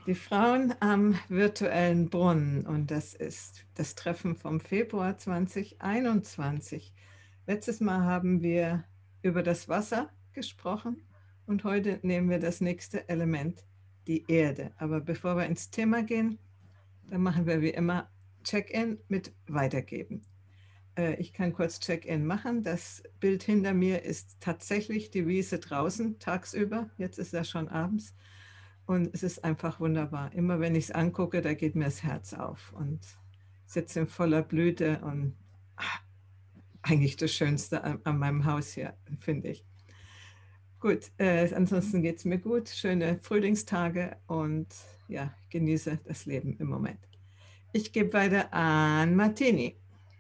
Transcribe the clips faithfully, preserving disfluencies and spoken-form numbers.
Die Frauen am virtuellen Brunnen, und das ist das Treffen vom Februar zweitausendeinundzwanzig. Letztes Mal haben wir über das Wasser gesprochen und heute nehmen wir das nächste Element, die Erde. Aber bevor wir ins Thema gehen, dann machen wir wie immer Check-in mit Weitergeben. Ich kann kurz Check-in machen. Das Bild hinter mir ist tatsächlich die Wiese draußen tagsüber. Jetzt ist ja schon abends. Und es ist einfach wunderbar. Immer wenn ich es angucke, da geht mir das Herz auf und sitze in voller Blüte und ach, eigentlich das Schönste an, an meinem Haus hier, finde ich. Gut, äh, ansonsten geht es mir gut. Schöne Frühlingstage und ja, genieße das Leben im Moment. Ich gebe weiter an Martini.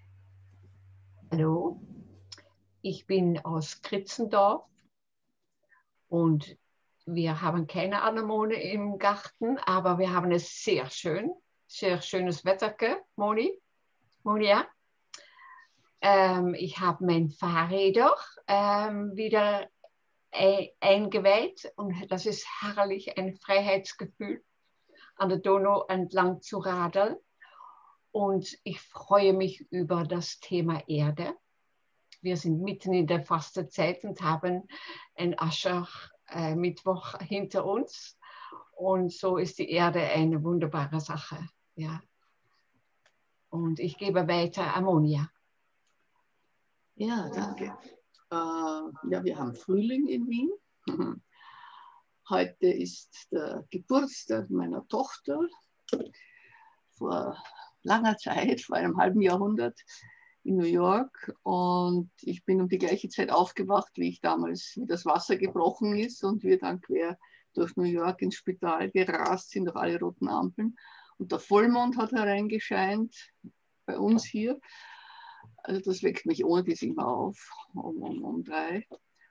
Hallo, ich bin aus Kritzendorf und wir haben keine Anemone im Garten, aber wir haben es sehr schön, sehr schönes Wetter, Moni, Monia. Ähm, ich habe mein Fahrräder ähm, wieder eingeweiht und das ist herrlich, ein Freiheitsgefühl, an der Donau entlang zu radeln. Und ich freue mich über das Thema Erde. Wir sind mitten in der Fastenzeit und haben einen Aschermittwoch äh, hinter uns. Und so ist die Erde eine wunderbare Sache. Ja. Und ich gebe weiter Ammonia. Ja, danke. Äh, ja, wir haben Frühling in Wien. Heute ist der Geburtstag meiner Tochter. Vor langer Zeit, vor einem halben Jahrhundert, in New York, und ich bin um die gleiche Zeit aufgewacht, wie ich damals, wie das Wasser gebrochen ist und wir dann quer durch New York ins Spital gerast sind, durch alle roten Ampeln. Und der Vollmond hat hereingescheint bei uns hier. Also das weckt mich ohne dies immer auf, um, um, um drei.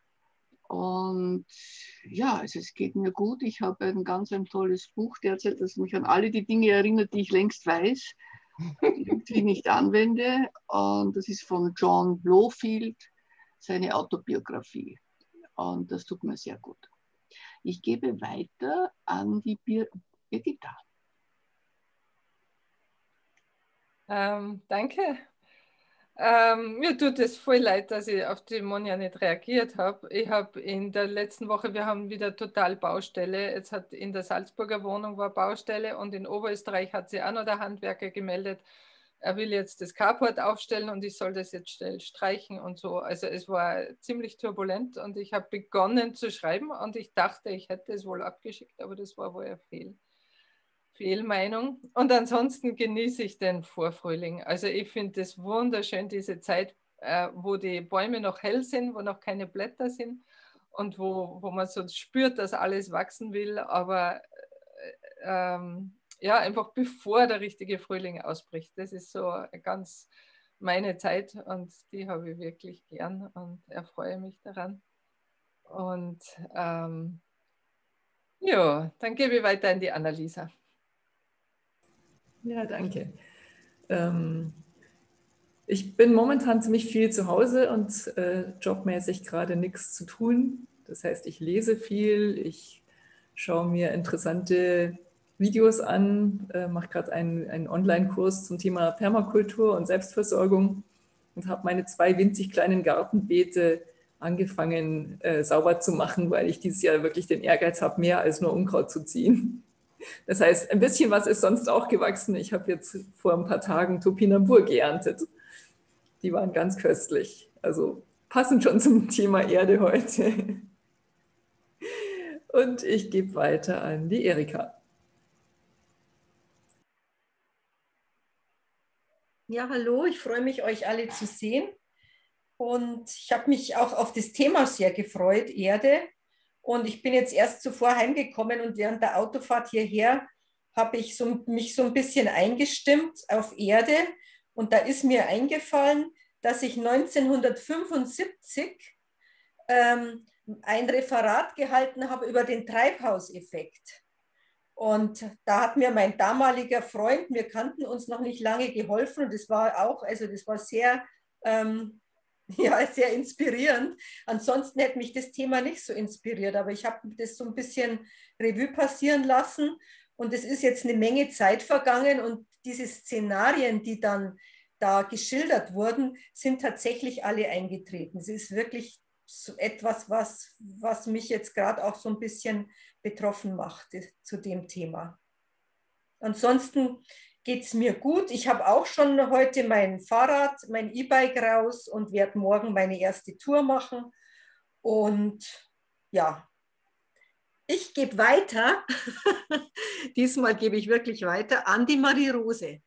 Und ja, also es geht mir gut. Ich habe ein ganz ein tolles Buch derzeit, das mich an alle die Dinge erinnert, die ich längst weiß, die irgendwie nicht anwende. Und das ist von John Blofield, seine Autobiografie. Und das tut mir sehr gut. Ich gebe weiter an die Birgitta. Ähm, danke. Ähm, mir tut es voll leid, dass ich auf die Monja nicht reagiert habe. Ich habe in der letzten Woche, wir haben wieder total Baustelle. Jetzt hat in der Salzburger Wohnung war Baustelle und in Oberösterreich hat sich auch noch der Handwerker gemeldet. Er will jetzt das Carport aufstellen und ich soll das jetzt schnell streichen und so. Also es war ziemlich turbulent und ich habe begonnen zu schreiben und ich dachte, ich hätte es wohl abgeschickt, aber das war wohl ein Fehl. Fehlmeinung. Und ansonsten genieße ich den Vorfrühling. Also ich finde es wunderschön, diese Zeit, äh, wo die Bäume noch hell sind, wo noch keine Blätter sind und wo, wo man so spürt, dass alles wachsen will, aber äh, ähm, ja, einfach bevor der richtige Frühling ausbricht. Das ist so ganz meine Zeit und die habe ich wirklich gern und erfreue mich daran. Und ähm, ja, dann gebe ich weiter an die Annalisa. Ja, danke. Ähm, ich bin momentan ziemlich viel zu Hause und äh, jobmäßig gerade nichts zu tun. Das heißt, ich lese viel, ich schaue mir interessante Videos an, äh, mache gerade einen, einen Online-Kurs zum Thema Permakultur und Selbstversorgung und habe meine zwei winzig kleinen Gartenbeete angefangen äh, sauber zu machen, weil ich dieses Jahr wirklich den Ehrgeiz habe, mehr als nur Unkraut zu ziehen. Das heißt, ein bisschen was ist sonst auch gewachsen. Ich habe jetzt vor ein paar Tagen Topinambur geerntet. Die waren ganz köstlich. Also passen schon zum Thema Erde heute. Und ich gebe weiter an die Erika. Ja, hallo, ich freue mich, euch alle zu sehen. Und ich habe mich auch auf das Thema sehr gefreut, Erde. Und ich bin jetzt erst zuvor heimgekommen und während der Autofahrt hierher habe ich so, mich so ein bisschen eingestimmt auf Erde. Und da ist mir eingefallen, dass ich neunzehnhundertfünfundsiebzig ähm, ein Referat gehalten habe über den Treibhauseffekt. Und da hat mir mein damaliger Freund, wir kannten uns noch nicht lange, geholfen. Und das war auch, also das war sehr... Ähm, Ja, sehr inspirierend. Ansonsten hätte mich das Thema nicht so inspiriert, aber ich habe das so ein bisschen Revue passieren lassen Und es ist jetzt eine Menge Zeit vergangen und diese Szenarien, die dann da geschildert wurden, sind tatsächlich alle eingetreten. Es ist wirklich so etwas, was, was mich jetzt gerade auch so ein bisschen betroffen macht zu dem Thema. Ansonsten geht es mir gut. Ich habe auch schon heute mein Fahrrad, mein E-Bike raus und werde morgen meine erste Tour machen. Und ja, ich gebe weiter. Diesmal gebe ich wirklich weiter an die Marie-Rose.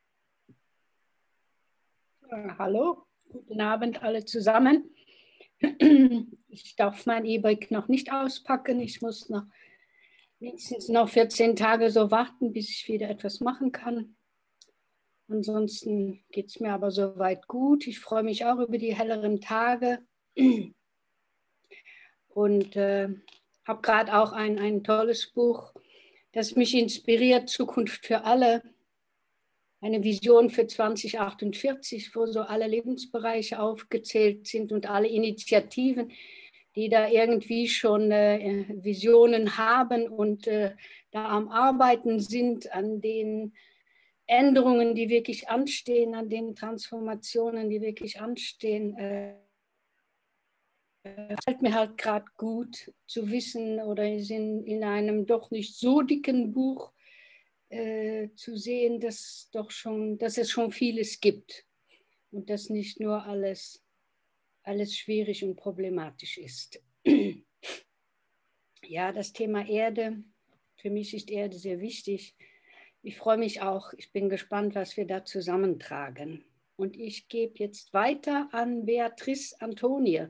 Hallo, guten Abend alle zusammen. Ich darf mein E-Bike noch nicht auspacken. Ich muss noch mindestens noch vierzehn Tage so warten, bis ich wieder etwas machen kann. Ansonsten geht es mir aber soweit gut. Ich freue mich auch über die helleren Tage und äh, habe gerade auch ein, ein tolles Buch, das mich inspiriert, Zukunft für alle. Eine Vision für zwanzig achtundvierzig, wo so alle Lebensbereiche aufgezählt sind und alle Initiativen, die da irgendwie schon äh, Visionen haben und äh, da am Arbeiten sind, an den Änderungen, die wirklich anstehen, an den Transformationen, die wirklich anstehen. Äh, fällt mir halt gerade gut zu wissen oder in, in einem doch nicht so dicken Buch äh, zu sehen, dass, doch schon, dass es schon vieles gibt und dass nicht nur alles, alles schwierig und problematisch ist. Ja, das Thema Erde, für mich ist Erde sehr wichtig. Ich freue mich auch, ich bin gespannt, was wir da zusammentragen. Und ich gebe jetzt weiter an Beatrice Antonie.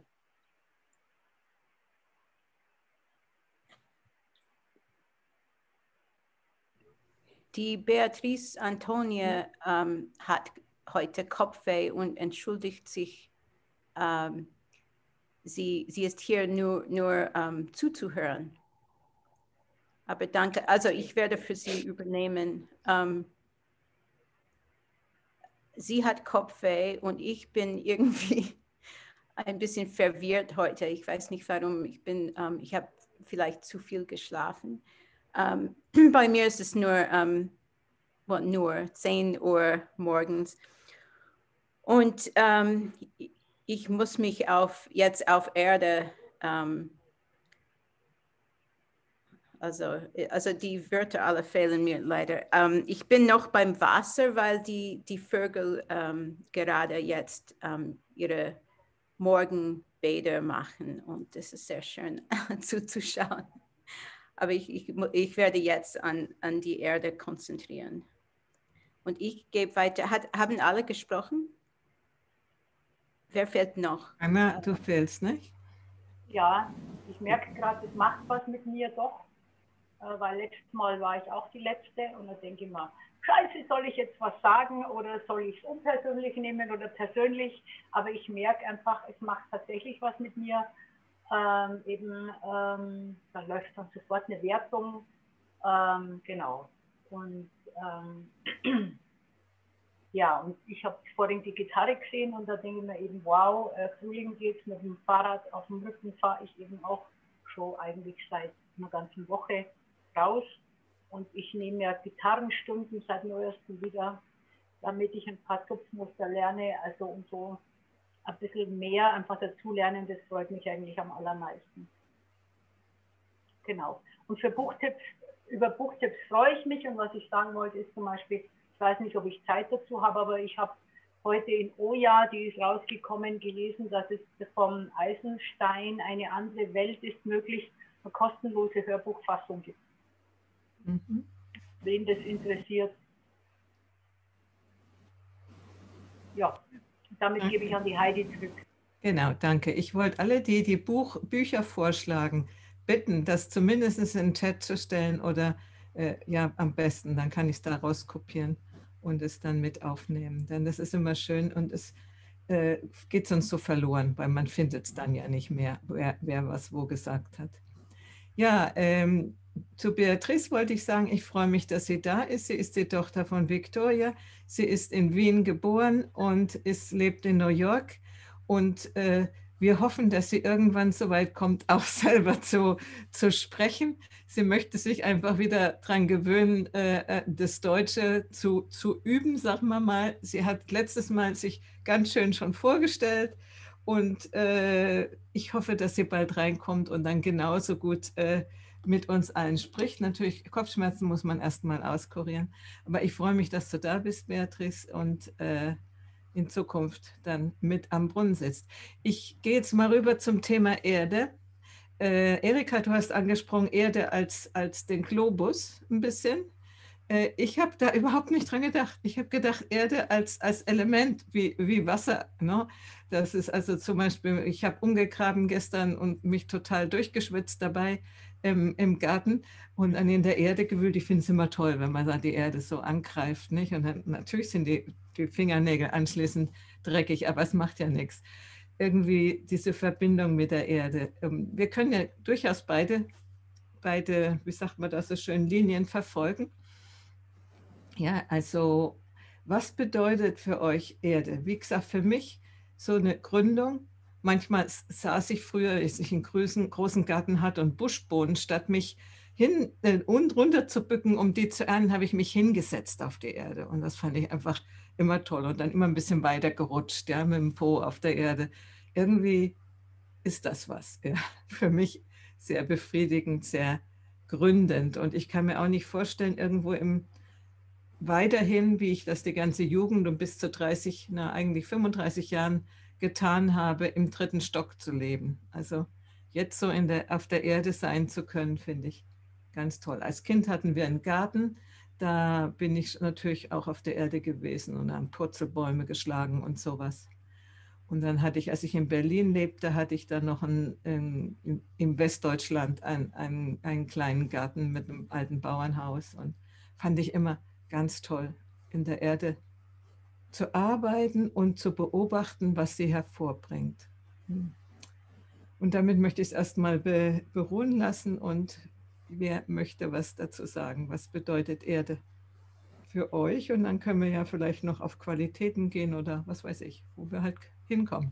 Die Beatrice Antonie ähm, hat heute Kopfweh und entschuldigt sich. Ähm, sie, sie ist hier nur, nur ähm, zuzuhören. Aber danke, also ich werde für sie übernehmen. Ähm, sie hat Kopfweh und ich bin irgendwie ein bisschen verwirrt heute. Ich weiß nicht warum. Ich bin, ähm, ich habe vielleicht zu viel geschlafen. Um, bei mir ist es nur, um, well, nur zehn Uhr morgens. Und um, ich muss mich auf, jetzt auf Erde, um, also, also die Wörter alle fehlen mir leider. Um, ich bin noch beim Wasser, weil die, die Vögel um, gerade jetzt um, ihre Morgenbäder machen. Und es ist sehr schön zuzuschauen. Aber ich, ich, ich werde jetzt an, an die Erde konzentrieren. Und ich gebe weiter. Hat, haben alle gesprochen? Wer fehlt noch? Anna, du fehlst, nicht? Ja, ich merke gerade, es macht was mit mir doch. Weil letztes Mal war ich auch die Letzte. Und da denke ich mir, scheiße, soll ich jetzt was sagen oder soll ich es unpersönlich nehmen oder persönlich? Aber ich merke einfach, es macht tatsächlich was mit mir. Ähm, eben, ähm, da läuft dann sofort eine Wertung, ähm, genau. Und ähm, ja, und ich habe vorhin die Gitarre gesehen und da denke ich mir eben, wow, äh, Frühling geht's mit dem Fahrrad auf dem Rücken, fahre ich eben auch schon eigentlich seit einer ganzen Woche raus. Und ich nehme ja Gitarrenstunden seit neuestem wieder, damit ich ein paar Zupfmuster lerne, also und so. Ein bisschen mehr einfach dazulernen, das freut mich eigentlich am allermeisten. Genau. Und für Buchtipps, über Buchtipps freue ich mich und was ich sagen wollte ist zum Beispiel, ich weiß nicht, ob ich Zeit dazu habe, aber ich habe heute in Oja, die ist rausgekommen, gelesen, dass es vom Eisenstein eine andere Welt ist möglich, eine kostenlose Hörbuchfassung gibt. Mhm. Wen das interessiert. Ja. Damit danke. Gebe ich an die Heidi zurück. Genau, danke. Ich wollte alle, die die Buch, Bücher vorschlagen, bitten, das zumindest in den Chat zu stellen oder äh, ja, am besten, dann kann ich es da rauskopieren und es dann mit aufnehmen. Denn das ist immer schön und es äh, geht sonst so verloren, weil man findet es dann ja nicht mehr, wer, wer was wo gesagt hat. Ja, ähm, zu Beatrice wollte ich sagen, ich freue mich, dass sie da ist. Sie ist die Tochter von Victoria. Sie ist in Wien geboren und ist, lebt in New York. Und äh, wir hoffen, dass sie irgendwann so weit kommt, auch selber zu, zu sprechen. Sie möchte sich einfach wieder daran gewöhnen, äh, das Deutsche zu, zu üben, sagen wir mal. Sie hat letztes Mal sich ganz schön schon vorgestellt und äh, ich hoffe, dass sie bald reinkommt und dann genauso gut äh, mit uns allen spricht. Natürlich, Kopfschmerzen muss man erstmal auskurieren. Aber ich freue mich, dass du da bist, Beatrice, und äh, in Zukunft dann mit am Brunnen sitzt. Ich gehe jetzt mal rüber zum Thema Erde. Äh, Erika, du hast angesprochen Erde als, als den Globus ein bisschen. Äh, ich habe da überhaupt nicht dran gedacht. Ich habe gedacht, Erde als, als Element wie, wie Wasser. Ne? Das ist also zum Beispiel, ich habe umgegraben gestern und mich total durchgeschwitzt dabei im, im Garten und dann in der Erde gewühlt. Ich finde es immer toll, wenn man da die Erde so angreift. Nicht? Und dann, natürlich sind die, die Fingernägel anschließend dreckig, aber es macht ja nichts. Irgendwie diese Verbindung mit der Erde. Wir können ja durchaus beide, beide, wie sagt man das so schön, Linien verfolgen. Ja, also was bedeutet für euch Erde? Wie gesagt, für mich so eine Gründung. Manchmal saß ich früher, als ich einen großen, großen Garten hatte und Buschbohnen, statt mich hin äh, und runter zu bücken, um die zu ernten, habe ich mich hingesetzt auf die Erde. Und das fand ich einfach immer toll. Und dann immer ein bisschen weiter gerutscht, ja, mit dem Po auf der Erde. Irgendwie ist das was. Ja, für mich sehr befriedigend, sehr gründend. Und ich kann mir auch nicht vorstellen, irgendwo im weiterhin, wie ich das die ganze Jugend und bis zu dreißig, na eigentlich fünfunddreißig Jahren getan habe, im dritten Stock zu leben. Also jetzt so in der, auf der Erde sein zu können, finde ich ganz toll. Als Kind hatten wir einen Garten, da bin ich natürlich auch auf der Erde gewesen und haben Purzelbäume geschlagen und sowas. Und dann hatte ich, als ich in Berlin lebte, hatte ich dann noch einen, in, in Westdeutschland einen, einen, einen kleinen Garten mit einem alten Bauernhaus und fand ich immer ganz toll, in der Erde zu arbeiten und zu beobachten, was sie hervorbringt. Und damit möchte ich es erstmal be beruhen lassen. Und wer möchte was dazu sagen? Was bedeutet Erde für euch? Und dann können wir ja vielleicht noch auf Qualitäten gehen oder was weiß ich, wo wir halt hinkommen.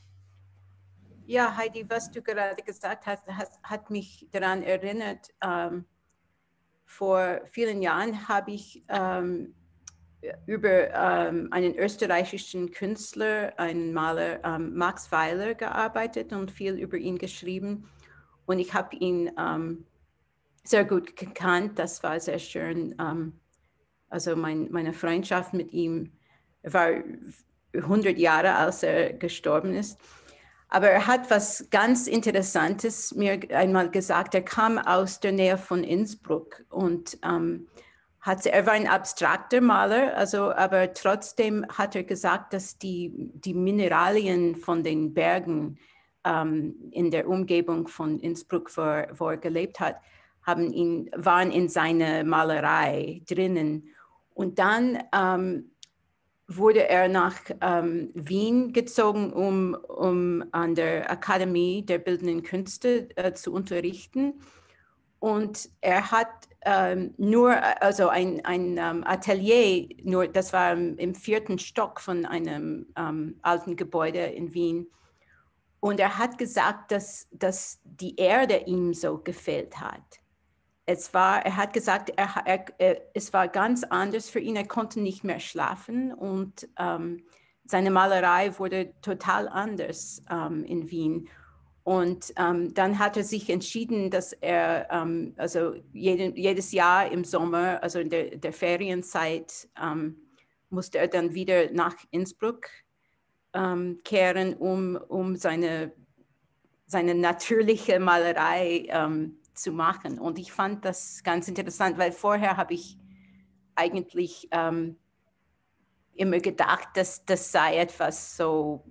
Ja, Heidi, was du gerade gesagt hast, hat, hat mich daran erinnert, ähm, vor vielen Jahren habe ich ähm, über ähm, einen österreichischen Künstler, einen Maler, ähm, Max Weiler, gearbeitet und viel über ihn geschrieben. Und ich habe ihn ähm, sehr gut gekannt. Das war sehr schön. Ähm, also mein, meine Freundschaft mit ihm war hundert Jahre, als er gestorben ist. Aber er hat was ganz Interessantes mir einmal gesagt. Er kam aus der Nähe von Innsbruck und ähm, hat, er war ein abstrakter Maler, also, aber trotzdem hat er gesagt, dass die, die Mineralien von den Bergen ähm, in der Umgebung von Innsbruck, wo er, wo er gelebt hat, haben ihn, waren in seiner Malerei drinnen. Und dann ähm, wurde er nach ähm, Wien gezogen, um, um an der Akademie der Bildenden Künste äh, zu unterrichten. Und er hat ähm, nur, also ein, ein ähm, Atelier, nur, das war im, im vierten Stock von einem ähm, alten Gebäude in Wien. Und er hat gesagt, dass, dass die Erde ihm so gefehlt hat. Es war, er hat gesagt, er, er, er, es war ganz anders für ihn. Er konnte nicht mehr schlafen und ähm, seine Malerei wurde total anders ähm, in Wien. Und ähm, dann hat er sich entschieden, dass er ähm, also jeden, jedes Jahr im Sommer, also in der, der Ferienzeit, ähm, musste er dann wieder nach Innsbruck ähm, kehren, um, um seine, seine natürliche Malerei ähm, zu machen. Und ich fand das ganz interessant, weil vorher habe ich eigentlich ähm, immer gedacht, dass das sei etwas so,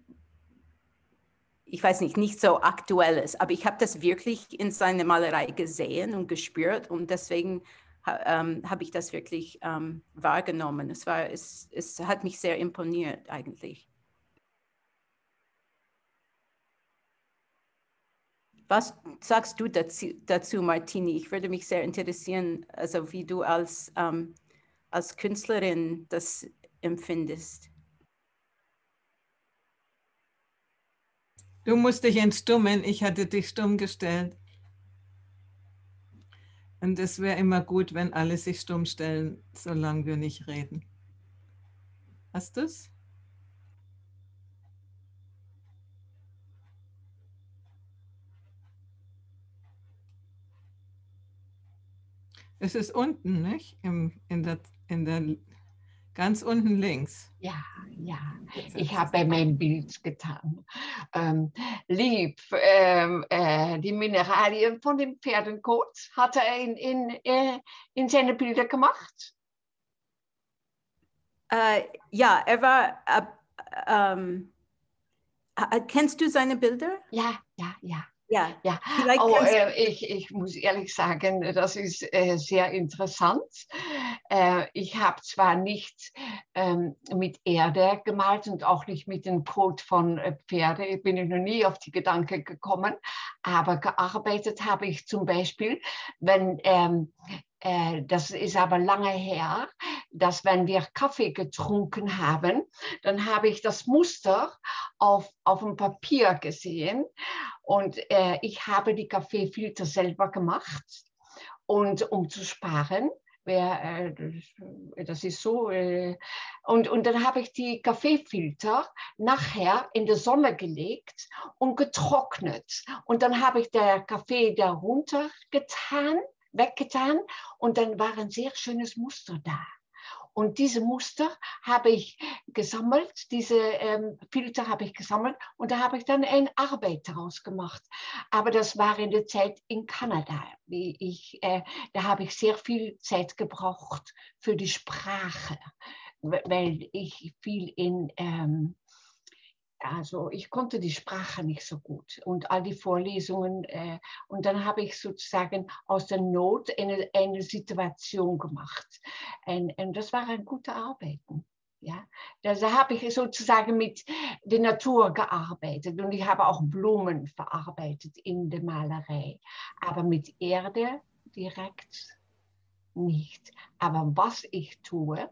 ich weiß nicht, nicht so Aktuelles, aber ich habe das wirklich in seiner Malerei gesehen und gespürt und deswegen ähm, habe ich das wirklich ähm, wahrgenommen. Es war, es, es hat mich sehr imponiert eigentlich. Was sagst du dazu, dazu, Martini? Ich würde mich sehr interessieren, also wie du als, ähm, als Künstlerin das empfindest. Du musst dich entstummen, ich hatte dich stumm gestellt. Und es wäre immer gut, wenn alle sich stumm stellen, solange wir nicht reden. Hast du es? Es ist unten, nicht? Im, in der, in der, ganz unten links. Ja, ja, ich habe mein Bild getan. Ähm, lieb, ähm, äh, die Mineralien von dem Pferdenkot hat er in, in, äh, in seine Bilder gemacht. Äh, ja, er war, äh, ähm, kennst du seine Bilder? Ja, ja, ja. Ja, ja. vielleicht Oh, kannst äh, ich, ich muss ehrlich sagen, das ist äh, sehr interessant. Äh, ich habe zwar nicht ähm, mit Erde gemalt und auch nicht mit dem Kot von äh, Pferde, ich bin noch nie auf die Gedanken gekommen, aber gearbeitet habe ich zum Beispiel, wenn, ähm, äh, das ist aber lange her, dass wenn wir Kaffee getrunken haben, dann habe ich das Muster auf, auf dem Papier gesehen. Und äh, ich habe die Kaffeefilter selber gemacht. Und um zu sparen, wer, äh, das ist so. Äh, und, und dann habe ich die Kaffeefilter nachher in die Sonne gelegt und getrocknet. Und dann habe ich den Kaffee darunter getan, weggetan. Und dann war ein sehr schönes Muster da. Und diese Muster habe ich gesammelt, diese ähm, Filter habe ich gesammelt und da habe ich dann eine Arbeit daraus gemacht. Aber das war in der Zeit in Kanada. Wie ich, äh, da habe ich sehr viel Zeit gebraucht für die Sprache, weil ich viel in... Ähm, Also ich konnte die Sprache nicht so gut und all die Vorlesungen. Äh, und dann habe ich sozusagen aus der Not eine, eine Situation gemacht. Und, und das war ein gutes Arbeiten. Ja? Da habe ich sozusagen mit der Natur gearbeitet und ich habe auch Blumen verarbeitet in der Malerei. Aber mit Erde direkt nicht. Aber was ich tue,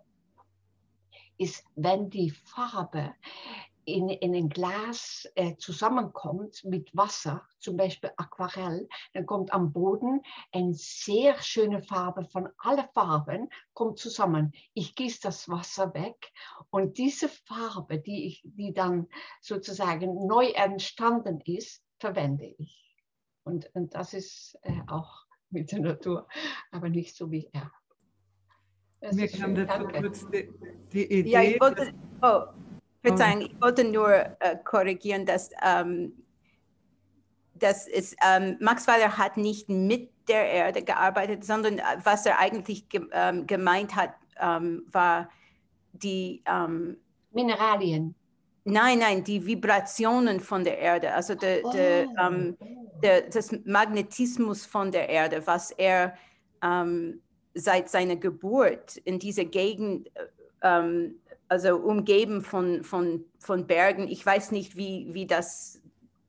ist, wenn die Farbe in, in ein Glas äh, zusammenkommt mit Wasser, zum Beispiel Aquarell, dann kommt am Boden eine sehr schöne Farbe von allen Farben, kommt zusammen. Ich gieße das Wasser weg und diese Farbe, die, ich, die dann sozusagen neu entstanden ist, verwende ich. Und, und das ist äh, auch mit der Natur, aber nicht so wie er. Das Mir ist kam schön, dazu danke. kurz die, die Idee. Ja, ich wollte, oh, Verzeihung, ich wollte nur äh, korrigieren, dass, ähm, dass es, ähm, Max Weiler hat nicht mit der Erde gearbeitet, sondern was er eigentlich ge ähm, gemeint hat, ähm, war die ähm, Mineralien. Nein, nein, die Vibrationen von der Erde, also de, Oh. de, ähm, de, das Magnetismus von der Erde, was er ähm, seit seiner Geburt in dieser Gegend, ähm, also umgeben von, von, von Bergen, ich weiß nicht, wie, wie das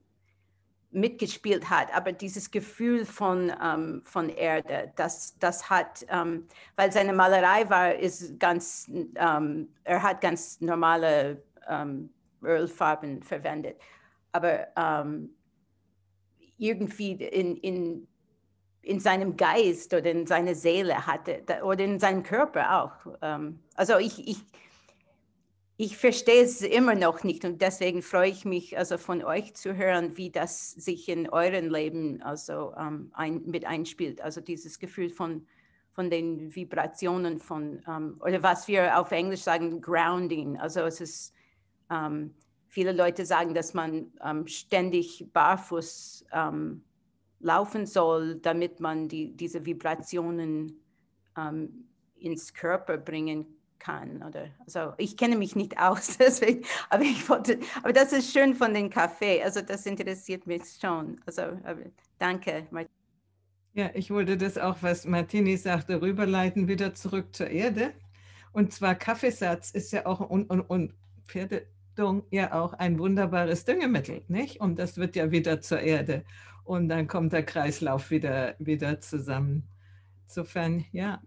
mitgespielt hat, aber dieses Gefühl von, ähm, von Erde, das, das hat, ähm, weil seine Malerei war, ist ganz, ähm, er hat ganz normale ähm, Ölfarben verwendet, aber ähm, irgendwie in, in, in seinem Geist oder in seiner Seele hatte, oder in seinem Körper auch. Ähm, also ich, ich, ich verstehe es immer noch nicht und deswegen freue ich mich, also von euch zu hören, wie das sich in euren Leben also ähm, ein, mit einspielt. Also dieses Gefühl von, von den Vibrationen von, ähm, oder was wir auf Englisch sagen, Grounding. Also es ist, ähm, viele Leute sagen, dass man ähm, ständig barfuß ähm, laufen soll, damit man die, diese Vibrationen ähm, ins Körper bringen kann. Oder, also ich kenne mich nicht aus, deswegen, aber ich wollte, aber das ist schön von dem Kaffee, also das interessiert mich schon. Also aber, danke, Martini. Ja, ich wollte das auch, was Martini sagte, rüberleiten, wieder zurück zur Erde. Und zwar Kaffeesatz ist ja auch und, und, und Pferdedung ja auch ein wunderbares Düngemittel, nicht? Und das wird ja wieder zur Erde. Und dann kommt der Kreislauf wieder, wieder zusammen. Insofern, ja,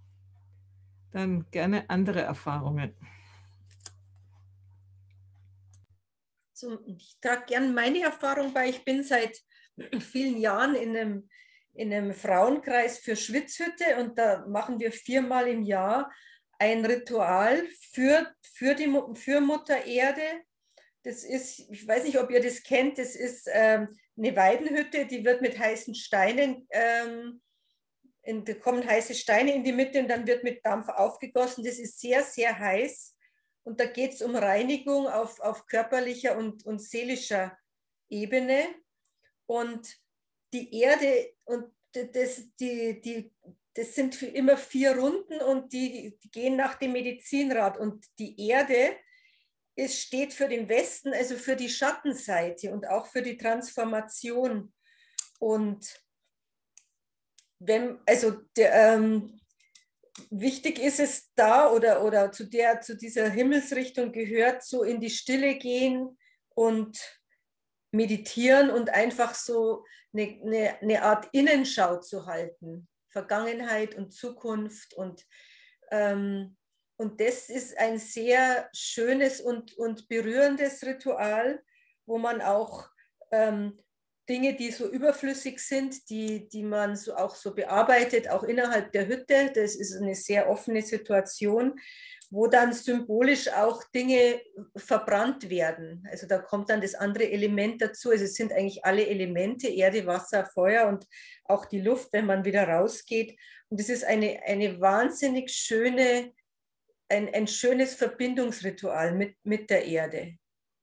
dann gerne andere Erfahrungen. zum, ich trage gerne meine Erfahrung bei. Ich bin seit vielen Jahren in einem, in einem Frauenkreis für Schwitzhütte und da machen wir viermal im Jahr ein Ritual für, für, die, für Mutter Erde. Das ist, ich weiß nicht, ob ihr das kennt, das ist ähm, eine Weidenhütte, die wird mit heißen Steinen, ähm, in, da kommen heiße Steine in die Mitte und dann wird mit Dampf aufgegossen. Das ist sehr, sehr heiß und da geht es um Reinigung auf, auf körperlicher und, und seelischer Ebene. Und die Erde, und das, die, die, das sind immer vier Runden und die, die gehen nach dem Medizinrat. Und die Erde es steht für den Westen, also für die Schattenseite und auch für die Transformation. Und wenn, also der, ähm, wichtig ist es da oder, oder zu, der, zu dieser Himmelsrichtung gehört, so in die Stille gehen und meditieren und einfach so eine, eine, eine Art Innenschau zu halten. Vergangenheit und Zukunft und ähm, Und das ist ein sehr schönes und, und berührendes Ritual, wo man auch ähm, Dinge, die so überflüssig sind, die, die man so auch so bearbeitet, auch innerhalb der Hütte. Das ist eine sehr offene Situation, wo dann symbolisch auch Dinge verbrannt werden. Also da kommt dann das andere Element dazu. Also es sind eigentlich alle Elemente, Erde, Wasser, Feuer und auch die Luft, wenn man wieder rausgeht. Und es ist eine, eine wahnsinnig schöne Ein, ein schönes Verbindungsritual mit, mit der Erde.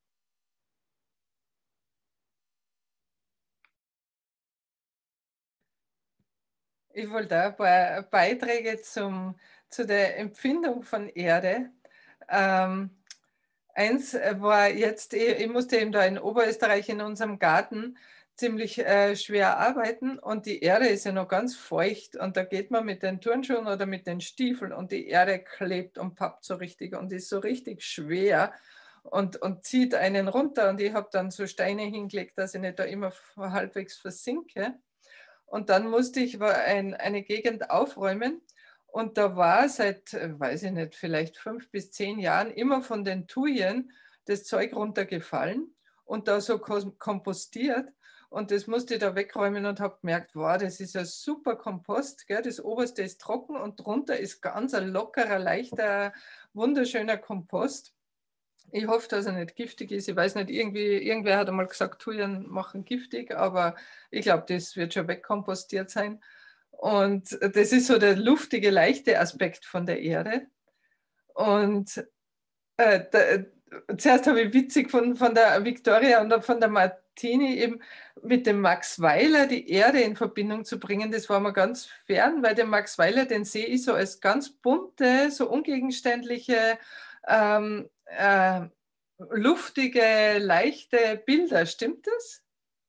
Ich wollte ein paar Beiträge zum, zu der Empfindung von Erde. Ähm, eins war jetzt, ich musste eben da in Oberösterreich in unserem Garten ziemlich äh, schwer arbeiten und die Erde ist ja noch ganz feucht und da geht man mit den Turnschuhen oder mit den Stiefeln und die Erde klebt und pappt so richtig und ist so richtig schwer und, und zieht einen runter und ich habe dann so Steine hingelegt, dass ich nicht da immer halbwegs versinke und dann musste ich ein, eine Gegend aufräumen und da war seit, weiß ich nicht, vielleicht fünf bis zehn Jahren immer von den Thujen das Zeug runtergefallen und da so kompostiert. Und das musste ich da wegräumen und habe gemerkt, wow, das ist ein super Kompost. Gell? Das oberste ist trocken und drunter ist ganz ein lockerer, leichter, wunderschöner Kompost. Ich hoffe, dass er nicht giftig ist. Ich weiß nicht, irgendwie, irgendwer hat einmal gesagt, Thujen machen giftig, aber ich glaube, das wird schon wegkompostiert sein. Und das ist so der luftige, leichte Aspekt von der Erde. Und äh, da, zuerst habe ich witzig von, von der Victoria und von der Martini eben mit dem Max Weiler die Erde in Verbindung zu bringen, das war mir ganz fern, weil der Max Weiler, den sehe ich so als ganz bunte, so ungegenständliche, ähm, äh, luftige, leichte Bilder. Stimmt das?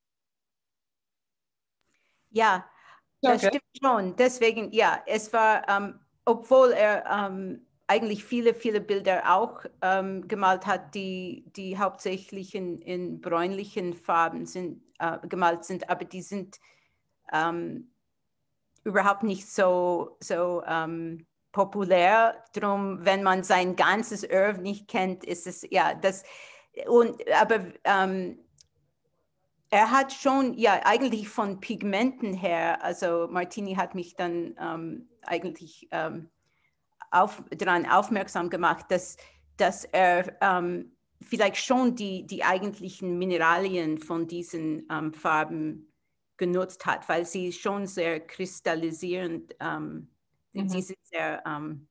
Ja, das Okay. stimmt schon. Deswegen, ja, es war, ähm, obwohl er ähm, eigentlich viele, viele Bilder auch ähm, gemalt hat, die, die hauptsächlich in, in bräunlichen Farben sind, äh, gemalt sind, aber die sind ähm, überhaupt nicht so, so ähm, populär. Drum, wenn man sein ganzes Oeuvre nicht kennt, ist es, ja, das, und, aber ähm, er hat schon, ja, eigentlich von Pigmenten her, also Martini hat mich dann ähm, eigentlich ähm, auf, daran aufmerksam gemacht, dass, dass er ähm, vielleicht schon die, die eigentlichen Mineralien von diesen ähm, Farben genutzt hat, weil sie schon sehr kristallisierend, ähm, mhm. sie sind sehr, ähm,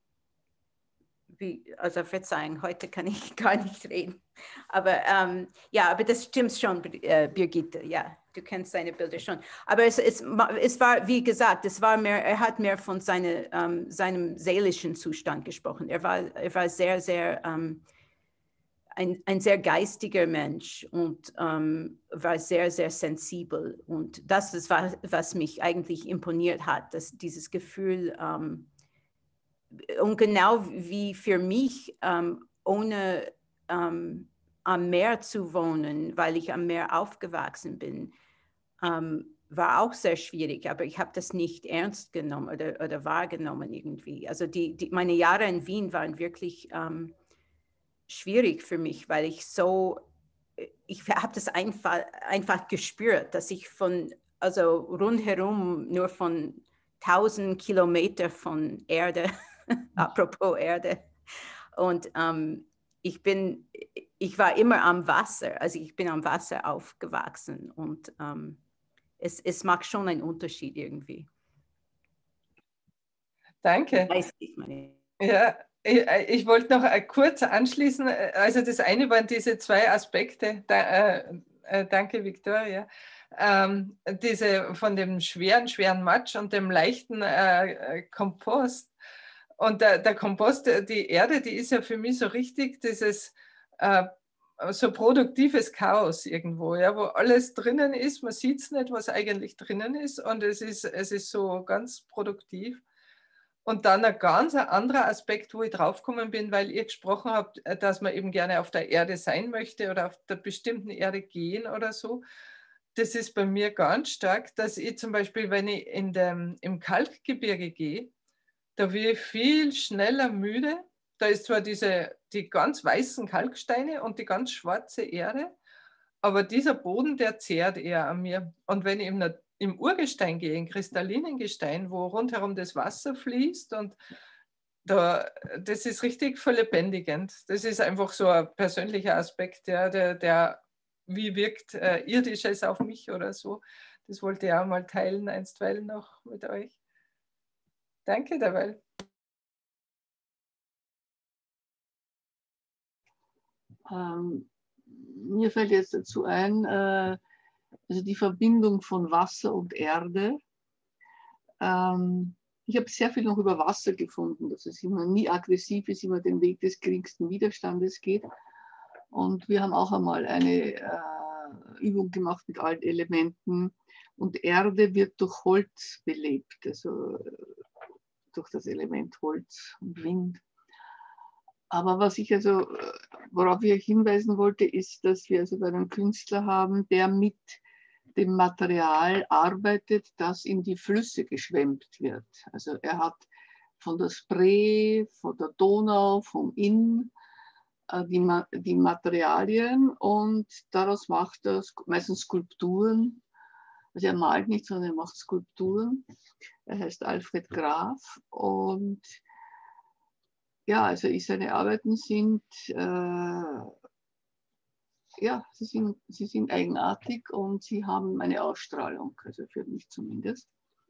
wie, also Verzeihung, heute kann ich gar nicht reden. Aber ähm, ja, aber das stimmt schon, äh, Birgitte, ja, du kennst seine Bilder schon. Aber es, es, es war, wie gesagt, es war mehr, er hat mehr von seine, ähm, seinem seelischen Zustand gesprochen. Er war, er war sehr, sehr, ähm, ein, ein sehr geistiger Mensch und ähm, war sehr, sehr sensibel. Und das ist, was, was mich eigentlich imponiert hat, dass dieses Gefühl, ähm, und genau wie für mich, ähm, ohne ähm, am Meer zu wohnen, weil ich am Meer aufgewachsen bin, ähm, war auch sehr schwierig, aber ich habe das nicht ernst genommen oder, oder wahrgenommen irgendwie. Also die, die, meine Jahre in Wien waren wirklich ähm, schwierig für mich, weil ich so ich habe das einfach, einfach gespürt, dass ich von, also rundherum nur von tausend Kilometer von Erde, apropos Erde, und ähm, ich bin, ich war immer am Wasser, also ich bin am Wasser aufgewachsen und ähm, es, es macht schon einen Unterschied irgendwie. Danke. Weiß ich meine. Ja, ich, ich wollte noch kurz anschließen. Also das eine waren diese zwei Aspekte. Da, äh, äh, danke, Victoria. Ähm, diese von dem schweren, schweren Matsch und dem leichten äh, Kompost. Und der, der Kompost, die Erde, die ist ja für mich so richtig dieses äh, so produktives Chaos irgendwo, ja, wo alles drinnen ist. Man sieht es nicht, was eigentlich drinnen ist, und es ist, es ist so ganz produktiv. Und dann ein ganz anderer Aspekt, wo ich draufgekommen bin, weil ihr gesprochen habt, dass man eben gerne auf der Erde sein möchte oder auf der bestimmten Erde gehen oder so. Das ist bei mir ganz stark, dass ich zum Beispiel, wenn ich in dem, im Kalkgebirge gehe, da werde ich viel schneller müde. Da ist zwar diese, die ganz weißen Kalksteine und die ganz schwarze Erde, aber dieser Boden, der zehrt eher an mir. Und wenn ich im, im Urgestein gehe, in kristallinen Gestein, wo rundherum das Wasser fließt, und da, das ist richtig verlebendigend. Das ist einfach so ein persönlicher Aspekt, ja, der, der wie wirkt äh, Irdisches auf mich oder so. Das wollte ich auch mal teilen, einstweilen noch mit euch. Danke dabei. Ähm, mir fällt jetzt dazu ein, äh, also die Verbindung von Wasser und Erde. Ähm, ich habe sehr viel noch über Wasser gefunden, dass es immer nie aggressiv ist, immer den Weg des geringsten Widerstandes geht. Und wir haben auch einmal eine äh, Übung gemacht mit allen Elementen. Und Erde wird durch Holz belebt, also durch das Element Holz und Wind. Aber was ich also, worauf ich hinweisen wollte, ist, dass wir also einen Künstler haben, der mit dem Material arbeitet, das in die Flüsse geschwemmt wird. Also er hat von der Spree, von der Donau, vom Inn äh, die, die Materialien, und daraus macht er meistens Skulpturen. Also er malt nicht, sondern er macht Skulpturen. Er heißt Alfred Graf, und ja, also seine Arbeiten sind, äh, ja, sie sind, sie sind eigenartig und sie haben eine Ausstrahlung, also für mich zumindest.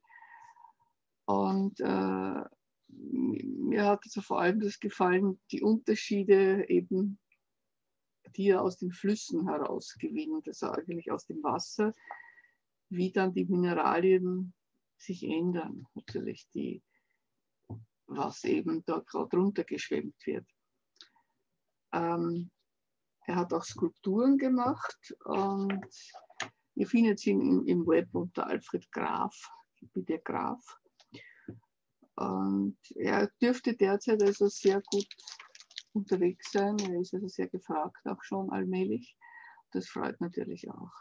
Und äh, mir hat also vor allem das gefallen, die Unterschiede eben, die er aus den Flüssen heraus gewinnt, also eigentlich aus dem Wasser, wie dann die Mineralien sich ändern, natürlich die, was eben da gerade runtergeschwemmt wird. Ähm, er hat auch Skulpturen gemacht, und ihr findet sie im, im Web unter Alfred Graf, bitte Graf. Und er dürfte derzeit also sehr gut unterwegs sein. Er ist also sehr gefragt, auch schon allmählich. Das freut natürlich auch.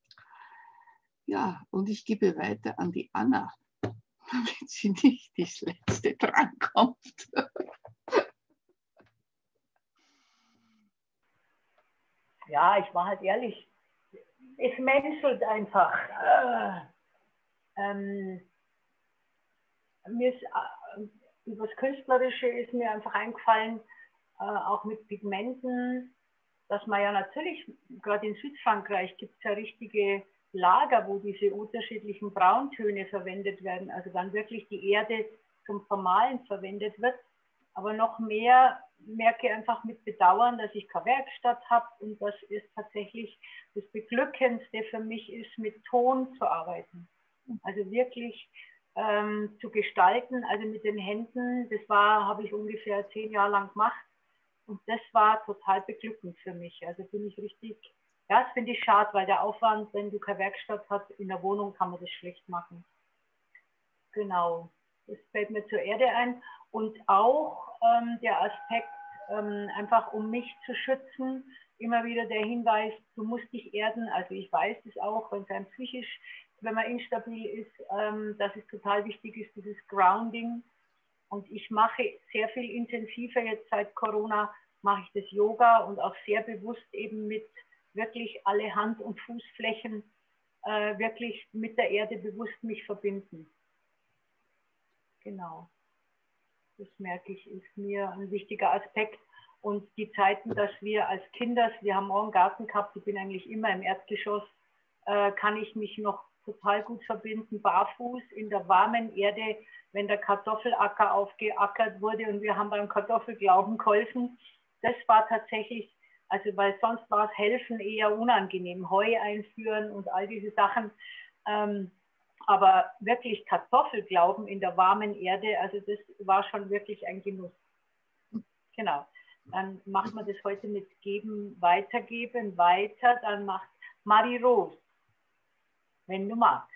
Ja, und ich gebe weiter an die Anna, damit sie nicht das letzte drankommt. Ja, ich war halt ehrlich. Es menschelt einfach. Äh, ähm, mir ist, äh, über das Künstlerische ist mir einfach eingefallen, äh, auch mit Pigmenten, dass man ja natürlich, gerade in Südfrankreich gibt es ja richtige Lager, wo diese unterschiedlichen Brauntöne verwendet werden, also dann wirklich die Erde zum Vermalen verwendet wird. Aber noch mehr merke ich einfach mit Bedauern, dass ich keine Werkstatt habe, und das ist tatsächlich das Beglückendste für mich ist, mit Ton zu arbeiten. Also wirklich ähm, zu gestalten, also mit den Händen. Das war, habe ich ungefähr zehn Jahre lang gemacht, und das war total beglückend für mich. Also bin ich richtig, ja, das finde ich schade, weil der Aufwand, wenn du keine Werkstatt hast, in der Wohnung kann man das schlecht machen. Genau, das fällt mir zur Erde ein. Und auch ähm, der Aspekt, ähm, einfach um mich zu schützen, immer wieder der Hinweis, du musst dich erden. Also ich weiß es auch, wenn es einem psychisch, wenn man instabil ist, ähm, dass es total wichtig ist, dieses Grounding. Und ich mache sehr viel intensiver jetzt seit Corona, mache ich das Yoga, und auch sehr bewusst eben mit wirklich alle Hand- und Fußflächen äh, wirklich mit der Erde bewusst mich verbinden. Genau. Das merke ich, ist mir ein wichtiger Aspekt. Und die Zeiten, dass wir als Kinder, wir haben auch einen Garten gehabt, ich bin eigentlich immer im Erdgeschoss, äh, kann ich mich noch total gut verbinden, barfuß in der warmen Erde, wenn der Kartoffelacker aufgeackert wurde und wir haben beim Kartoffelglauben geholfen. Das war tatsächlich, also weil sonst war es helfen eher unangenehm, Heu einführen und all diese Sachen. Ähm, aber wirklich Kartoffelglauben in der warmen Erde, also das war schon wirklich ein Genuss. Genau. Dann macht man das heute mit Geben, Weitergeben, weiter. Dann macht Marie-Rose, wenn du magst.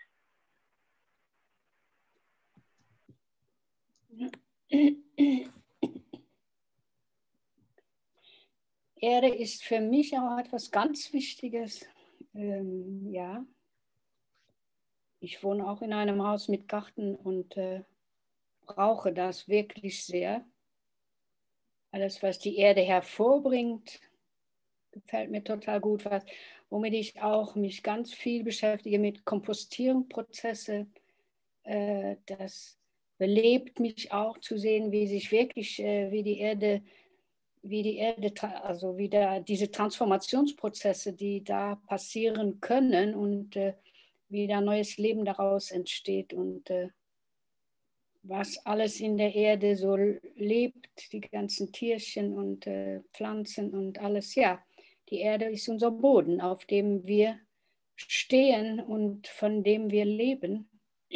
Erde ist für mich auch etwas ganz Wichtiges. Ähm, ja. Ich wohne auch in einem Haus mit Garten und äh, brauche das wirklich sehr. Alles, was die Erde hervorbringt, gefällt mir total gut. Was, womit ich auch mich ganz viel beschäftige mit Kompostierungsprozesse. Äh, das belebt mich auch zu sehen, wie sich wirklich, äh, wie die Erde, wie die Erde, also wie da diese Transformationsprozesse, die da passieren können und äh, wie da neues Leben daraus entsteht und äh, was alles in der Erde so lebt, die ganzen Tierchen und äh, Pflanzen und alles. Ja, die Erde ist unser Boden, auf dem wir stehen und von dem wir leben.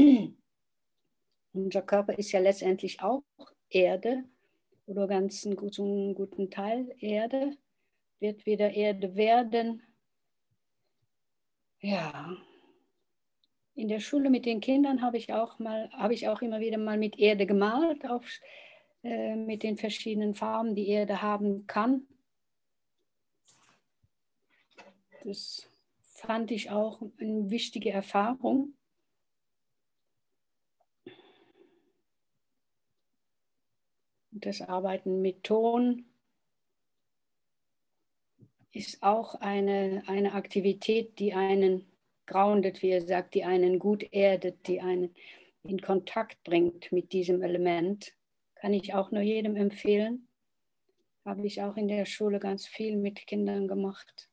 Unser Körper ist ja letztendlich auch Erde oder ganz einen guten, guten Teil Erde, wird wieder Erde werden. Ja. In der Schule mit den Kindern habe ich auch mal, habe ich auch immer wieder mal mit Erde gemalt, auf, äh, mit den verschiedenen Farben, die Erde haben kann. Das fand ich auch eine wichtige Erfahrung. Das Arbeiten mit Ton ist auch eine, eine Aktivität, die einen groundet, wie er sagt, die einen gut erdet, die einen in Kontakt bringt mit diesem Element. Kann ich auch nur jedem empfehlen. Habe ich auch in der Schule ganz viel mit Kindern gemacht.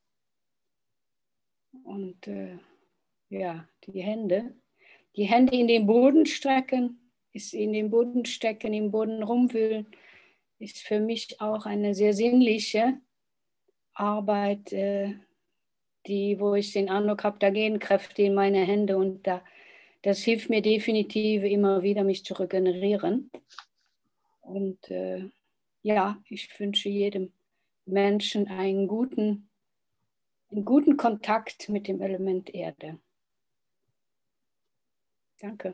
Und äh, ja, die Hände. Die Hände in den Boden strecken, ist in den Boden stecken, im Boden rumwühlen, ist für mich auch eine sehr sinnliche Arbeit, äh, die, wo ich den Eindruck habe, da gehen Kräfte in meine Hände und da, das hilft mir definitiv immer wieder, mich zu regenerieren. Und äh, ja, ich wünsche jedem Menschen einen guten, einen guten Kontakt mit dem Element Erde. Danke.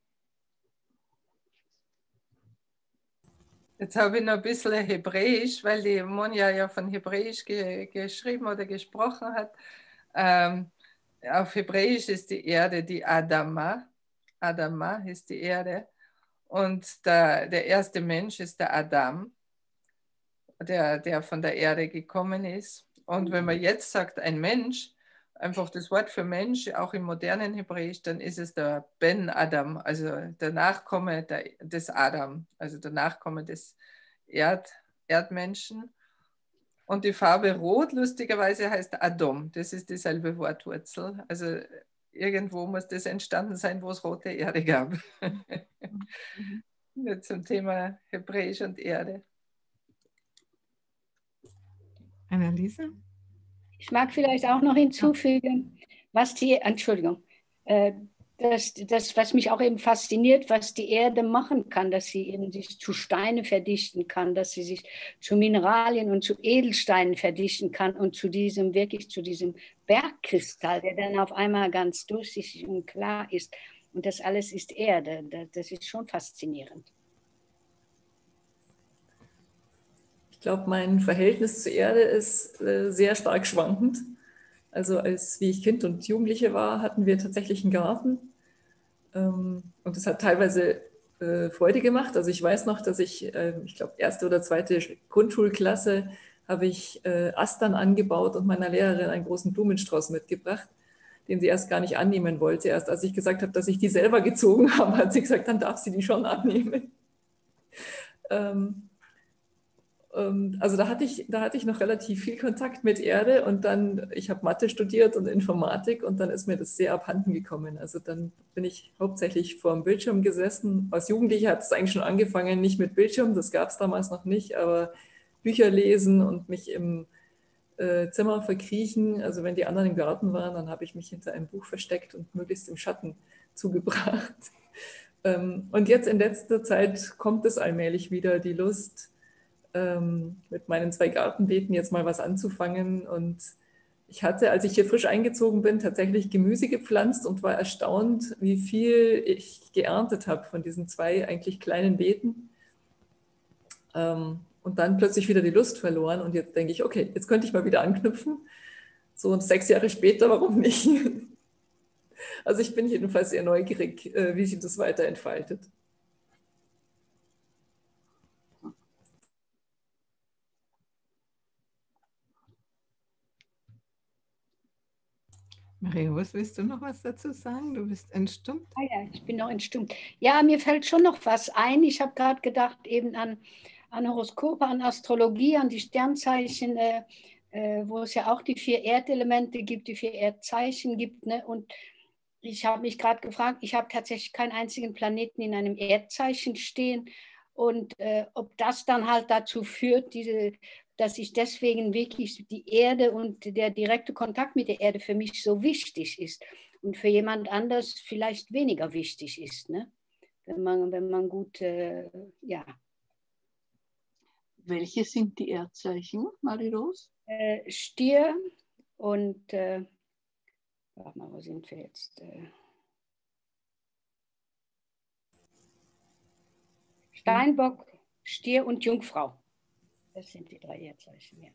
Jetzt habe ich noch ein bisschen Hebräisch, weil die Monja ja von Hebräisch ge geschrieben oder gesprochen hat. Ähm, auf Hebräisch ist die Erde die Adama. Adama ist die Erde. Und der, der erste Mensch ist der Adam, der, der von der Erde gekommen ist. Und wenn man jetzt sagt, ein Mensch, einfach das Wort für Mensch, auch im modernen Hebräisch, dann ist es der Ben Adam, also der Nachkomme der, des Adam, also der Nachkomme des Erd, Erdmenschen. Und die Farbe Rot, lustigerweise, heißt Adom. Das ist dieselbe Wortwurzel. Also irgendwo muss das entstanden sein, wo es rote Erde gab. Nur zum Thema Hebräisch und Erde. Anneliese? Ich mag vielleicht auch noch hinzufügen, was die, Entschuldigung, äh, das, das, was mich auch eben fasziniert, was die Erde machen kann, dass sie eben sich zu Steine verdichten kann, dass sie sich zu Mineralien und zu Edelsteinen verdichten kann und zu diesem, wirklich zu diesem Bergkristall, der dann auf einmal ganz durchsichtig und klar ist. Und das alles ist Erde. Das ist schon faszinierend. Ich glaube, mein Verhältnis zur Erde ist äh, sehr stark schwankend. Also als wie ich Kind und Jugendliche war, hatten wir tatsächlich einen Garten. Ähm, und das hat teilweise äh, Freude gemacht. Also ich weiß noch, dass ich, äh, ich glaube, erste oder zweite Grundschulklasse habe ich äh, Astern angebaut und meiner Lehrerin einen großen Blumenstrauß mitgebracht, den sie erst gar nicht annehmen wollte. Erst als ich gesagt habe, dass ich die selber gezogen habe, hat sie gesagt, dann darf sie die schon annehmen. Ähm, ähm, also da hatte, ich, da hatte ich noch relativ viel Kontakt mit Erde und dann, ich habe Mathe studiert und Informatik und dann ist mir das sehr abhanden gekommen. Also dann bin ich hauptsächlich vor dem Bildschirm gesessen. Als Jugendliche hat es eigentlich schon angefangen, nicht mit Bildschirm, das gab es damals noch nicht, aber Bücher lesen und mich im äh, Zimmer verkriechen. Also wenn die anderen im Garten waren, dann habe ich mich hinter einem Buch versteckt und möglichst im Schatten zugebracht. ähm, und jetzt in letzter Zeit kommt es allmählich wieder, die Lust, ähm, mit meinen zwei Gartenbeeten jetzt mal was anzufangen. Und ich hatte, als ich hier frisch eingezogen bin, tatsächlich Gemüse gepflanzt und war erstaunt, wie viel ich geerntet habe von diesen zwei eigentlich kleinen Beeten. Ähm, Und dann plötzlich wieder die Lust verloren. Und jetzt denke ich, okay, jetzt könnte ich mal wieder anknüpfen. So und sechs Jahre später, warum nicht? Also ich bin jedenfalls sehr neugierig, wie sich das weiter entfaltet. Marius, willst du noch was dazu sagen? Du bist entstummt. Ah ja, ich bin noch entstummt. Ja, mir fällt schon noch was ein. Ich habe gerade gedacht eben an, an Horoskope, an Astrologie, an die Sternzeichen, äh, äh, wo es ja auch die vier Erdelemente gibt, die vier Erdzeichen gibt. Ne? Und ich habe mich gerade gefragt, ich habe tatsächlich keinen einzigen Planeten in einem Erdzeichen stehen. Und äh, ob das dann halt dazu führt, diese, dass ich deswegen wirklich die Erde und der direkte Kontakt mit der Erde für mich so wichtig ist und für jemand anders vielleicht weniger wichtig ist, ne? Wenn man, wenn man gut, äh, ja. Welche sind die Erdzeichen, Marie-Rose? Äh, Stier und, äh, warte mal, wo sind wir jetzt? Äh, Steinbock, Stier und Jungfrau. Das sind die drei Erdzeichen, ja.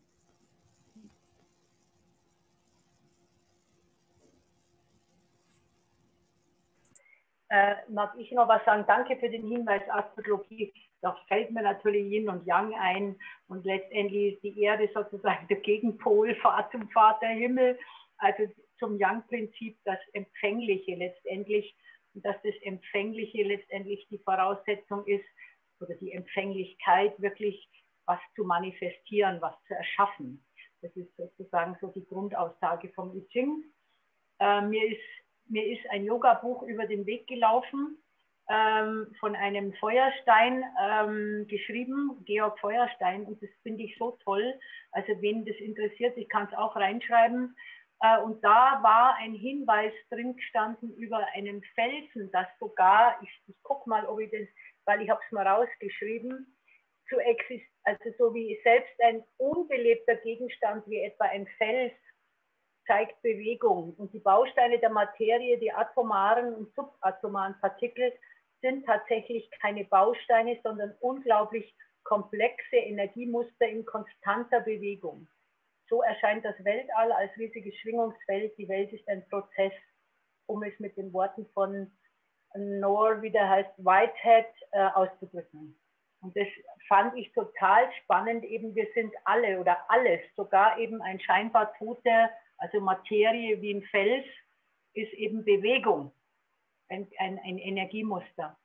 Äh, mag ich noch was sagen? Danke für den Hinweis, Astrologie. Da fällt mir natürlich Yin und Yang ein und letztendlich ist die Erde sozusagen der Gegenpol zum Vaterhimmel, also zum Yang-Prinzip, das Empfängliche letztendlich und dass das Empfängliche letztendlich die Voraussetzung ist oder die Empfänglichkeit wirklich was zu manifestieren, was zu erschaffen. Das ist sozusagen so die Grundaussage vom I Ching. Äh, mir ist Mir ist ein Yoga-Buch über den Weg gelaufen, ähm, von einem Feuerstein ähm, geschrieben, Georg Feuerstein, und das finde ich so toll. Also wen das interessiert, ich kann es auch reinschreiben. Äh, und da war ein Hinweis drin gestanden über einen Felsen, das sogar, ich, ich gucke mal, ob ich das, weil ich habe es mal rausgeschrieben, zu exist, also so wie selbst ein unbelebter Gegenstand wie etwa ein Fels, zeigt Bewegung. Und die Bausteine der Materie, die atomaren und subatomaren Partikel, sind tatsächlich keine Bausteine, sondern unglaublich komplexe Energiemuster in konstanter Bewegung. So erscheint das Weltall als riesiges Schwingungsfeld. Die Welt ist ein Prozess, um es mit den Worten von Noor, wie der heißt, Whitehead, äh, auszudrücken. Und das fand ich total spannend. Eben, wir sind alle oder alles, sogar eben ein scheinbar toter, also Materie wie ein Fels, ist eben Bewegung, ein, ein, ein Energiemuster.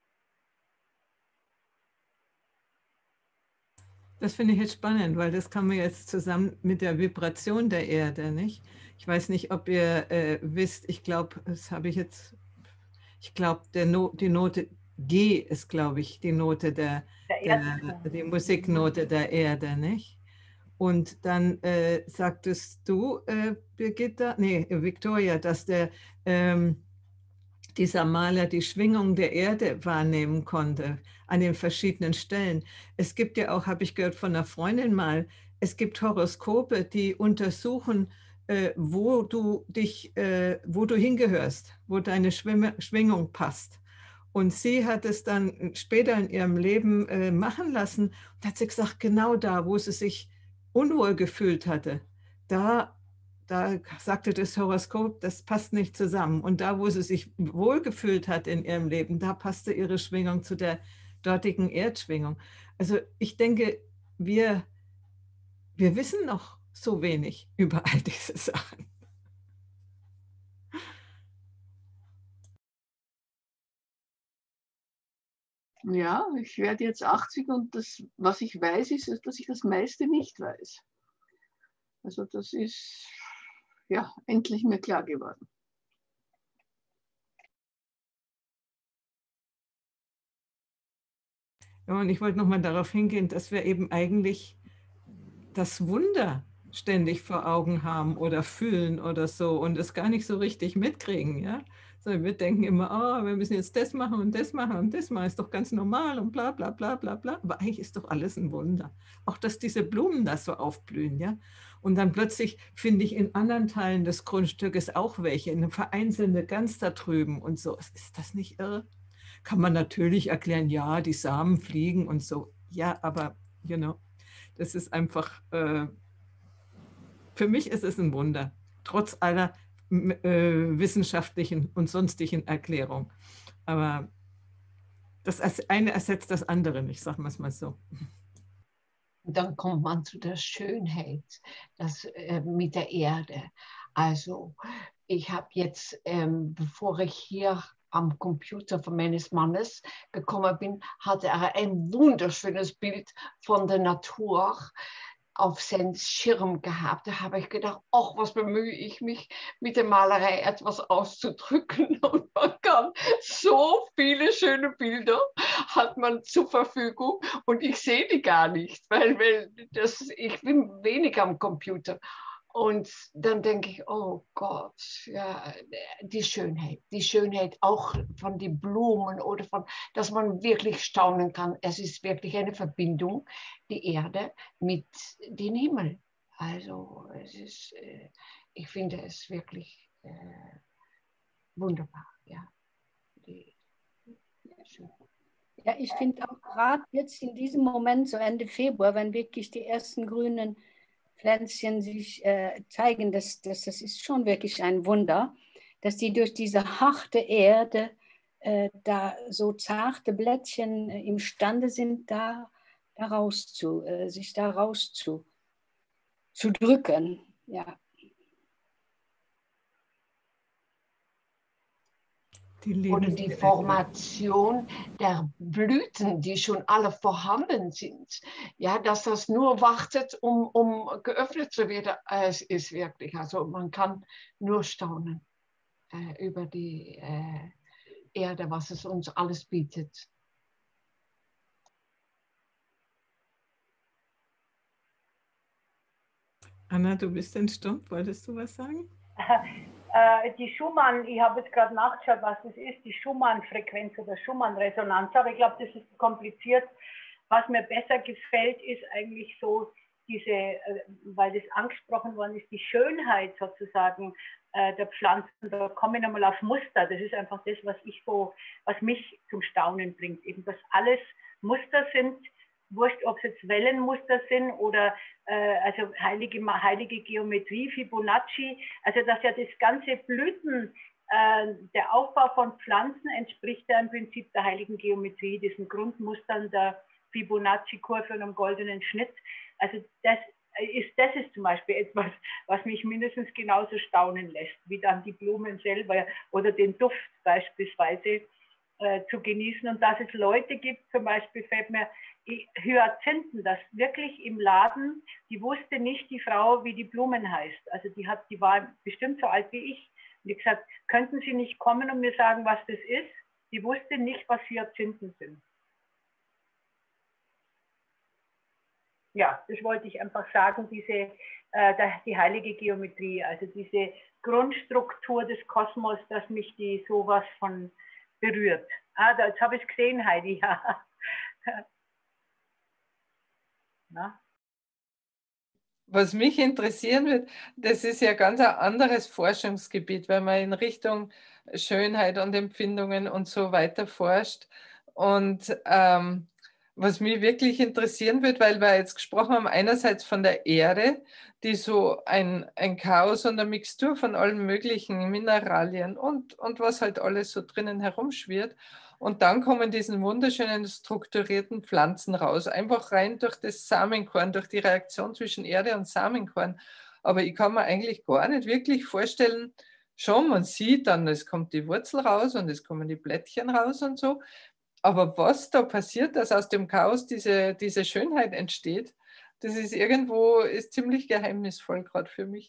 Das finde ich jetzt spannend, weil das kann man jetzt zusammen mit der Vibration der Erde, nicht? Ich weiß nicht, ob ihr äh, wisst, ich glaube, das habe ich jetzt, ich glaube, no, die Note G ist, glaube ich, die Note der, der, der die Musiknote der Erde, nicht? Und dann äh, sagtest du, äh, Birgitta, nee, Victoria, dass der, ähm, dieser Maler die Schwingung der Erde wahrnehmen konnte an den verschiedenen Stellen. Es gibt ja auch, habe ich gehört von einer Freundin mal, es gibt Horoskope, die untersuchen, äh, wo du dich, äh, wo du hingehörst, wo deine Schwimme, Schwingung passt. Und sie hat es dann später in ihrem Leben äh, machen lassen und hat sie gesagt, genau da, wo sie sich unwohl gefühlt hatte, da, da sagte das Horoskop, das passt nicht zusammen. Und da, wo sie sich wohl gefühlt hat in ihrem Leben, da passte ihre Schwingung zu der dortigen Erdschwingung. Also ich denke, wir, wir wissen noch so wenig über all diese Sachen. Ja, ich werde jetzt achtzig und das, was ich weiß, ist, dass ich das meiste nicht weiß. Also das ist ja endlich mir klar geworden. Ja, und ich wollte nochmal darauf hingehen, dass wir eben eigentlich das Wunder ständig vor Augen haben oder fühlen oder so und es gar nicht so richtig mitkriegen, ja. Sondern wir denken immer, oh, wir müssen jetzt das machen und das machen und das machen, ist doch ganz normal und bla bla bla bla bla. Aber eigentlich ist doch alles ein Wunder. Auch, dass diese Blumen da so aufblühen, ja. Und dann plötzlich finde ich in anderen Teilen des Grundstückes auch welche, eine vereinzelte ganz da drüben und so. Ist das nicht irre? Kann man natürlich erklären, ja, die Samen fliegen und so. Ja, aber, you know, das ist einfach, äh, für mich ist es ein Wunder, trotz aller äh, wissenschaftlichen und sonstigen Erklärungen. Aber das eine ersetzt das andere nicht, sagen wir es mal so. Dann kommt man zu der Schönheit das, äh, mit der Erde. Also ich habe jetzt, ähm, bevor ich hier am Computer von meines Mannes gekommen bin, hatte er ein wunderschönes Bild von der Natur auf seinen Schirm gehabt. Da habe ich gedacht, ach, was bemühe ich mich, mit der Malerei etwas auszudrücken. Und man kann so viele schöne Bilder hat man zur Verfügung und ich sehe die gar nicht, weil, weil das, ich bin wenig am Computer. Und dann denke ich, oh Gott, ja, die Schönheit, die Schönheit auch von den Blumen oder von, dass man wirklich staunen kann. Es ist wirklich eine Verbindung, die Erde mit dem Himmel. Also es ist, ich finde es wirklich äh, wunderbar. Ja, die, ja, ja, ich finde auch gerade jetzt in diesem Moment, so Ende Februar, wenn wirklich die ersten grünen Pflänzchen sich äh, zeigen, dass, dass das ist schon wirklich ein Wunder, dass die durch diese harte Erde äh, da so zarte Blättchen äh, imstande sind, da, da raus zu, äh, sich da raus zu, zu drücken. Ja. Die Oder die Formation der Blüten, die schon alle vorhanden sind. Ja, dass das nur wartet, um, um geöffnet zu werden. Es ist wirklich, also man kann nur staunen äh, über die äh, Erde, was es uns alles bietet. Anna, du bist entstummt. Wolltest du was sagen? Die Schumann, ich habe jetzt gerade nachgeschaut, was das ist, die Schumann-Frequenz oder Schumann-Resonanz, aber ich glaube, das ist kompliziert. Was mir besser gefällt, ist eigentlich so diese, weil das angesprochen worden ist, die Schönheit sozusagen der Pflanzen. Da komme ich nochmal auf Muster. Das ist einfach das, was ich so, was mich zum Staunen bringt. Eben, dass alles Muster sind, wurscht, ob es jetzt Wellenmuster sind oder äh, also heilige, heilige Geometrie, Fibonacci, also dass ja das ganze Blüten, äh, der Aufbau von Pflanzen entspricht ja im Prinzip der heiligen Geometrie, diesen Grundmustern der Fibonacci-Kurve und einem goldenen Schnitt. Also das ist, das ist zum Beispiel etwas, was mich mindestens genauso staunen lässt, wie dann die Blumen selber oder den Duft beispielsweise äh, zu genießen. Und dass es Leute gibt, zum Beispiel fällt mir Hyazinthen, das wirklich im Laden, die wusste nicht die Frau, wie die Blumen heißt. Also die hat, die war bestimmt so alt wie ich. Und die gesagt, könnten Sie nicht kommen und mir sagen, was das ist? Die wusste nicht, was Hyazinthen sind. Ja, das wollte ich einfach sagen, diese, äh, die heilige Geometrie, also diese Grundstruktur des Kosmos, dass mich die sowas von berührt. Ah, jetzt habe ich es gesehen, Heidi, ja. Na? Was mich interessieren wird, das ist ja ganz ein anderes Forschungsgebiet, wenn man in Richtung Schönheit und Empfindungen und so weiter forscht. Und ähm, was mich wirklich interessieren wird, weil wir jetzt gesprochen haben, einerseits von der Erde, die so ein, ein Chaos und eine Mixtur von allen möglichen Mineralien und, und was halt alles so drinnen herumschwirrt. Und dann kommen diese wunderschönen strukturierten Pflanzen raus, einfach rein durch das Samenkorn, durch die Reaktion zwischen Erde und Samenkorn. Aber ich kann mir eigentlich gar nicht wirklich vorstellen, schon, man sieht dann, es kommt die Wurzel raus und es kommen die Blättchen raus und so. Aber was da passiert, dass aus dem Chaos diese, diese Schönheit entsteht, das ist irgendwo ist ziemlich geheimnisvoll, gerade für mich.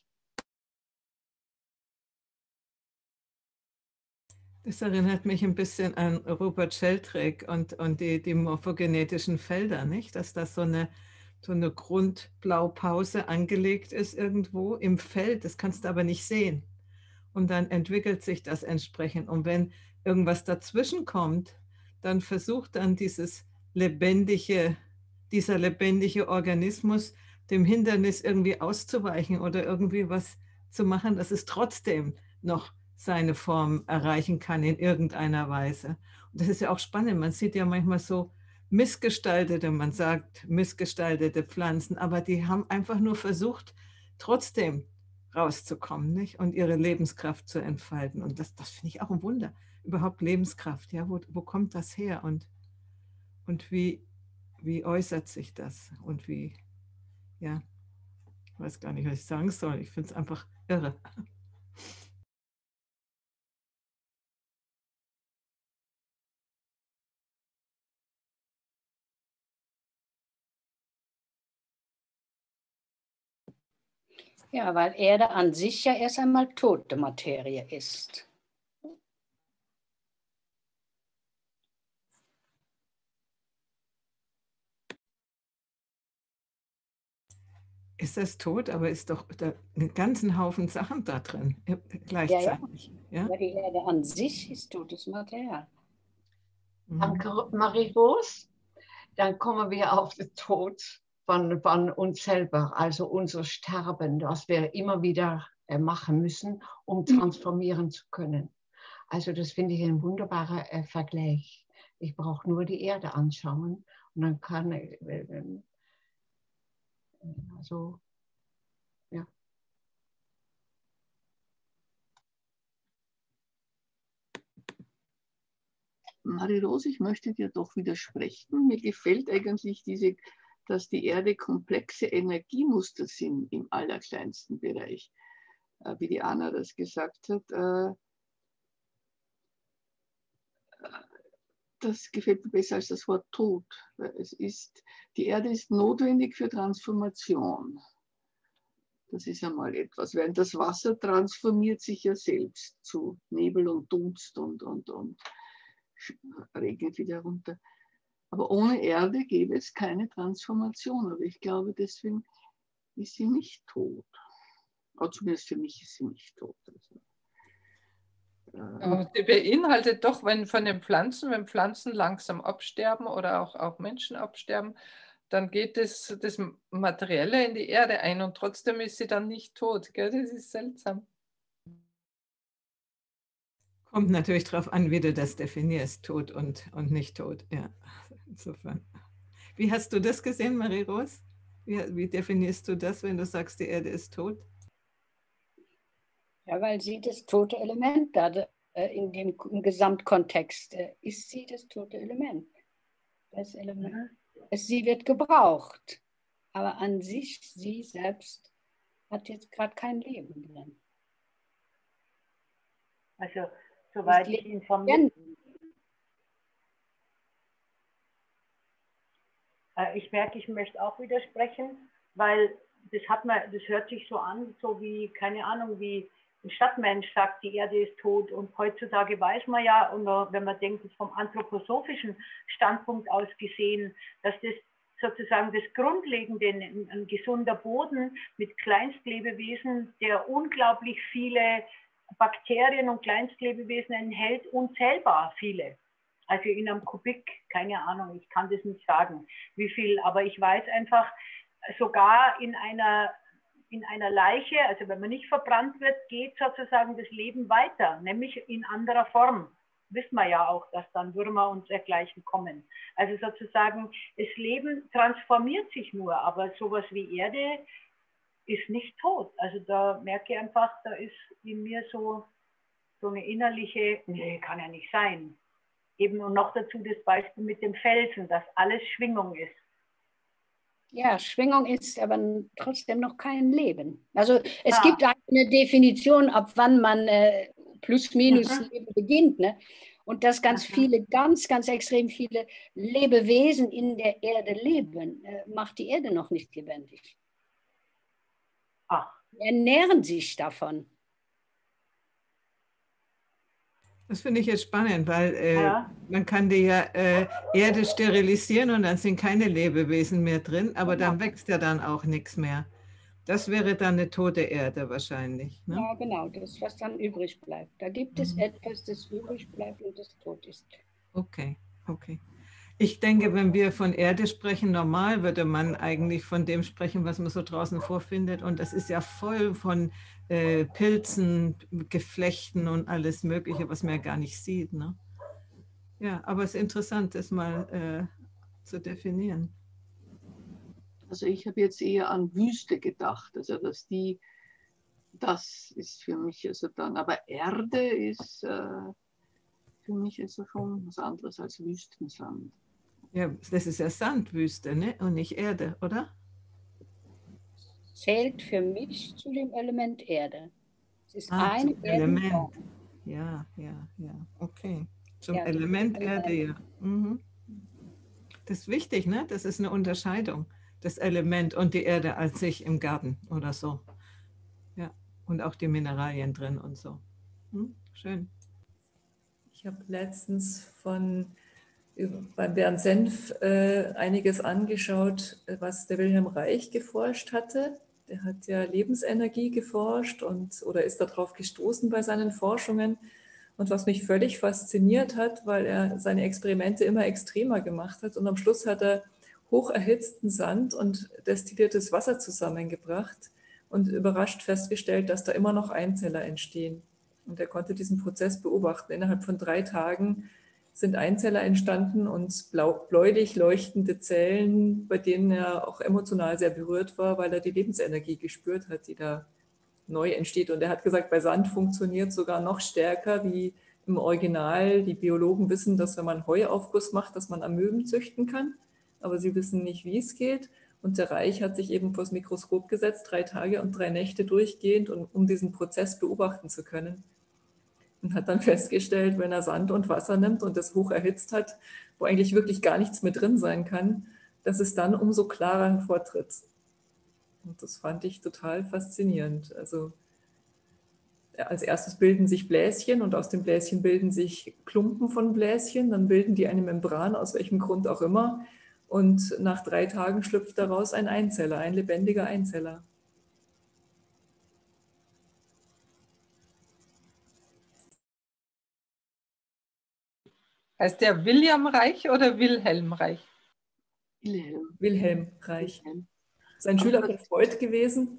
Das erinnert mich ein bisschen an Rupert Sheldrake und, und die, die morphogenetischen Felder, nicht? Dass das so eine, so eine Grundblaupause angelegt ist irgendwo im Feld, das kannst du aber nicht sehen. Und dann entwickelt sich das entsprechend. Und wenn irgendwas dazwischen kommt, dann versucht dann dieses lebendige, dieser lebendige Organismus dem Hindernis irgendwie auszuweichen oder irgendwie was zu machen, dass es trotzdem noch seine Form erreichen kann in irgendeiner Weise. Und das ist ja auch spannend. Man sieht ja manchmal so missgestaltete, man sagt missgestaltete Pflanzen, aber die haben einfach nur versucht, trotzdem rauszukommen, nicht? Und ihre Lebenskraft zu entfalten. Und das, das finde ich auch ein Wunder. Überhaupt Lebenskraft, ja, wo, wo kommt das her? Und, und wie, wie äußert sich das? Und wie, ja, ich weiß gar nicht, was ich sagen soll. Ich finde es einfach irre. Ja, weil Erde an sich ja erst einmal tote Materie ist. Ist das tot, aber ist doch da einen ganzen Haufen Sachen da drin gleichzeitig. Ja, ja. Ja? Aber die Erde an sich ist totes Material. Danke, Marie-Rose. Dann kommen wir auf den Tod von, von uns selber, also unser Sterben, das wir immer wieder machen müssen, um transformieren zu können. Also das finde ich ein wunderbarer äh, Vergleich. Ich brauche nur die Erde anschauen und dann kann ich, äh, also, ja. Marie-Rose, ich möchte dir doch widersprechen. Mir gefällt eigentlich diese, dass die Erde komplexe Energiemuster sind im allerkleinsten Bereich. Wie die Anna das gesagt hat, das gefällt mir besser als das Wort Tod. Es ist, die Erde ist notwendig für Transformation. Das ist einmal etwas, während das Wasser transformiert sich ja selbst zu Nebel und Dunst und, und, und regnet wieder runter. Aber ohne Erde gäbe es keine Transformation. Aber ich glaube, deswegen ist sie nicht tot. Aber zumindest für mich ist sie nicht tot. Also, Aber die beinhaltet doch, wenn von den Pflanzen, wenn Pflanzen langsam absterben oder auch, auch Menschen absterben, dann geht das, das Materielle in die Erde ein und trotzdem ist sie dann nicht tot. Gell? Das ist seltsam. Kommt natürlich darauf an, wie du das definierst, tot und, und nicht tot. Ja, insofern. Wie hast du das gesehen, Marie-Rose? Wie, wie definierst du das, wenn du sagst, die Erde ist tot? Ja, weil sie das tote Element da in dem im Gesamtkontext ist sie das tote Element. Das Element. Es, sie wird gebraucht, aber an sich, sie selbst hat jetzt gerade kein Leben drin. Also, soweit ich informiert bin. Ich merke, ich möchte auch widersprechen, weil das hat man, das hört sich so an, so wie, keine Ahnung, wie ein Stadtmensch sagt, die Erde ist tot. Und heutzutage weiß man ja, und wenn man denkt, vom anthroposophischen Standpunkt aus gesehen, dass das sozusagen das Grundlegende, ein, ein gesunder Boden mit Kleinstlebewesen, der unglaublich viele Bakterien und Kleinstlebewesen enthält, unzählbar viele. Also in einem Kubik, keine Ahnung, ich kann das nicht sagen, wie viel, aber ich weiß einfach, sogar in einer, in einer Leiche, also wenn man nicht verbrannt wird, geht sozusagen das Leben weiter, nämlich in anderer Form. Wissen wir ja auch, dass dann Würmer und dergleichen kommen. Also sozusagen, das Leben transformiert sich nur, aber sowas wie Erde ist nicht tot. Also da merke ich einfach, da ist in mir so, so eine innerliche, nee, kann ja nicht sein. eben und noch dazu das Beispiel mit dem Felsen, dass alles Schwingung ist. Ja, Schwingung ist aber trotzdem noch kein Leben. Also es Ah. gibt eine Definition, ab wann man äh, plus minus Mhm. Leben beginnt. Ne? Und dass ganz Mhm. viele, ganz, ganz extrem viele Lebewesen in der Erde leben, äh, macht die Erde noch nicht lebendig. Ach. Die ernähren sich davon. Das finde ich jetzt spannend, weil äh, Ja. man kann die ja äh, Erde sterilisieren und dann sind keine Lebewesen mehr drin, aber dann wächst ja dann auch nichts mehr. Das wäre dann eine tote Erde wahrscheinlich. Ne? Ja, genau, das, was dann übrig bleibt. Da gibt es Mhm. etwas, das übrig bleibt und das tot ist. Okay, okay. Ich denke, wenn wir von Erde sprechen, normal würde man eigentlich von dem sprechen, was man so draußen vorfindet. Und das ist ja voll von äh, Pilzen, Geflechten und alles Mögliche, was man ja gar nicht sieht. Ne? Ja, aber es ist interessant, das mal äh, zu definieren. Also ich habe jetzt eher an Wüste gedacht, also dass die, das ist für mich also dann, aber Erde ist äh, für mich also schon was anderes als Wüstensand. Ja, das ist ja Sandwüste, ne? Und nicht Erde, oder? Zählt für mich zu dem Element Erde. Es ist Ah, ein zum Element. Erdenform. Ja, ja, ja, okay. Zum Ja, Element Element. Erde, ja. Mhm. Das ist wichtig, ne? Das ist eine Unterscheidung. Das Element und die Erde als sich im Garten oder so. Ja, und auch die Mineralien drin und so. Hm? Schön. Ich habe letztens von beim Bernd Senf äh, einiges angeschaut, was der Wilhelm Reich geforscht hatte. Der hat ja Lebensenergie geforscht und oder ist darauf gestoßen bei seinen Forschungen. Und was mich völlig fasziniert hat, weil er seine Experimente immer extremer gemacht hat und am Schluss hat er hocherhitzten Sand und destilliertes Wasser zusammengebracht und überrascht festgestellt, dass da immer noch Einzeller entstehen. Und er konnte diesen Prozess beobachten. Innerhalb von drei Tagen sind Einzeller entstanden und blau, bläulich leuchtende Zellen, bei denen er auch emotional sehr berührt war, weil er die Lebensenergie gespürt hat, die da neu entsteht. Und er hat gesagt, bei Sand funktioniert sogar noch stärker wie im Original. Die Biologen wissen, dass wenn man Heuaufguss macht, dass man Amöben züchten kann, aber sie wissen nicht, wie es geht. Und der Reich hat sich eben vor das Mikroskop gesetzt, drei Tage und drei Nächte durchgehend, um diesen Prozess beobachten zu können. Und hat dann festgestellt, wenn er Sand und Wasser nimmt und das hoch erhitzt hat, wo eigentlich wirklich gar nichts mehr drin sein kann, dass es dann umso klarer hervortritt. Und das fand ich total faszinierend. Also als erstes bilden sich Bläschen und aus den Bläschen bilden sich Klumpen von Bläschen, dann bilden die eine Membran, aus welchem Grund auch immer. Und nach drei Tagen schlüpft daraus ein Einzeller, ein lebendiger Einzeller. Heißt der William Reich oder Wilhelm Reich? Wilhelm. Wilhelm Reich. Wilhelm. Sein Aber Schüler von Freud gewesen.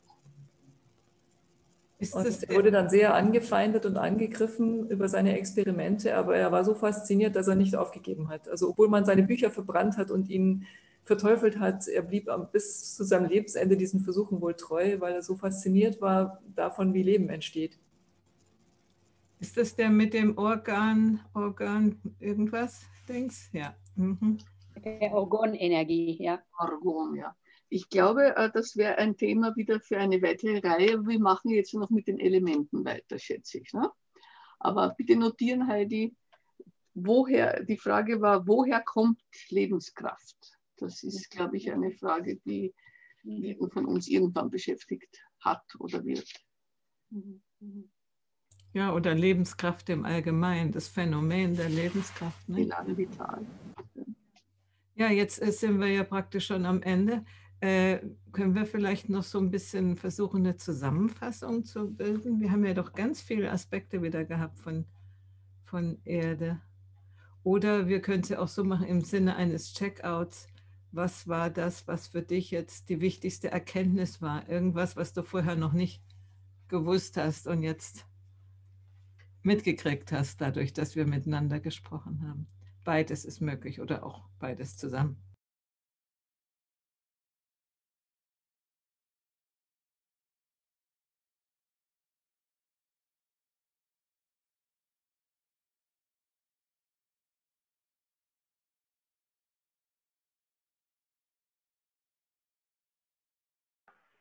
Ist Und das, er wurde dann sehr angefeindet und angegriffen über seine Experimente, aber er war so fasziniert, dass er nicht aufgegeben hat. Also obwohl man seine Bücher verbrannt hat und ihn verteufelt hat, er blieb bis zu seinem Lebensende diesen Versuchen wohl treu, weil er so fasziniert war davon, wie Leben entsteht. ist das der mit dem Organ, Organ irgendwas, Dings? Ja. Mhm. Der Organenergie, ja. Argon, ja. Ich glaube, äh, das wäre ein Thema wieder für eine weitere Reihe. Wir machen jetzt noch mit den Elementen weiter, schätze ich. Ne? Aber bitte notieren, Heidi, woher, die Frage war, woher kommt Lebenskraft? Das ist, glaube ich, eine Frage, die jeden von uns irgendwann beschäftigt hat oder wird. Ja, oder Lebenskraft im Allgemeinen, das Phänomen der Lebenskraft. Ne? Elan vital. Ja, jetzt äh, sind wir ja praktisch schon am Ende. Äh, können wir vielleicht noch so ein bisschen versuchen, eine Zusammenfassung zu bilden? Wir haben ja doch ganz viele Aspekte wieder gehabt von, von Erde. Oder wir können es ja auch so machen im Sinne eines Checkouts. Was war das, was für dich jetzt die wichtigste Erkenntnis war? Irgendwas, was du vorher noch nicht gewusst hast und jetzt mitgekriegt hast, dadurch, dass wir miteinander gesprochen haben. Beides ist möglich oder auch beides zusammen.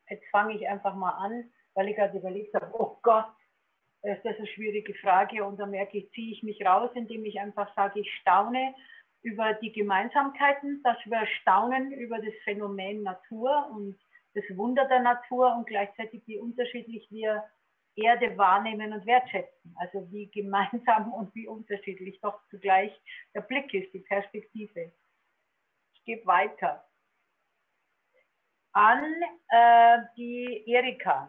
jetzt fange ich einfach mal an, weil ich gerade überlegt habe, oh Gott, ist das eine schwierige Frage und da merke ich, ziehe ich mich raus, indem ich einfach sage, ich staune über die Gemeinsamkeiten, dass wir staunen über das Phänomen Natur und das Wunder der Natur und gleichzeitig wie unterschiedlich wir Erde wahrnehmen und wertschätzen. Also wie gemeinsam und wie unterschiedlich doch zugleich der Blick ist, die Perspektive. Ich gebe weiter an äh, die Erika.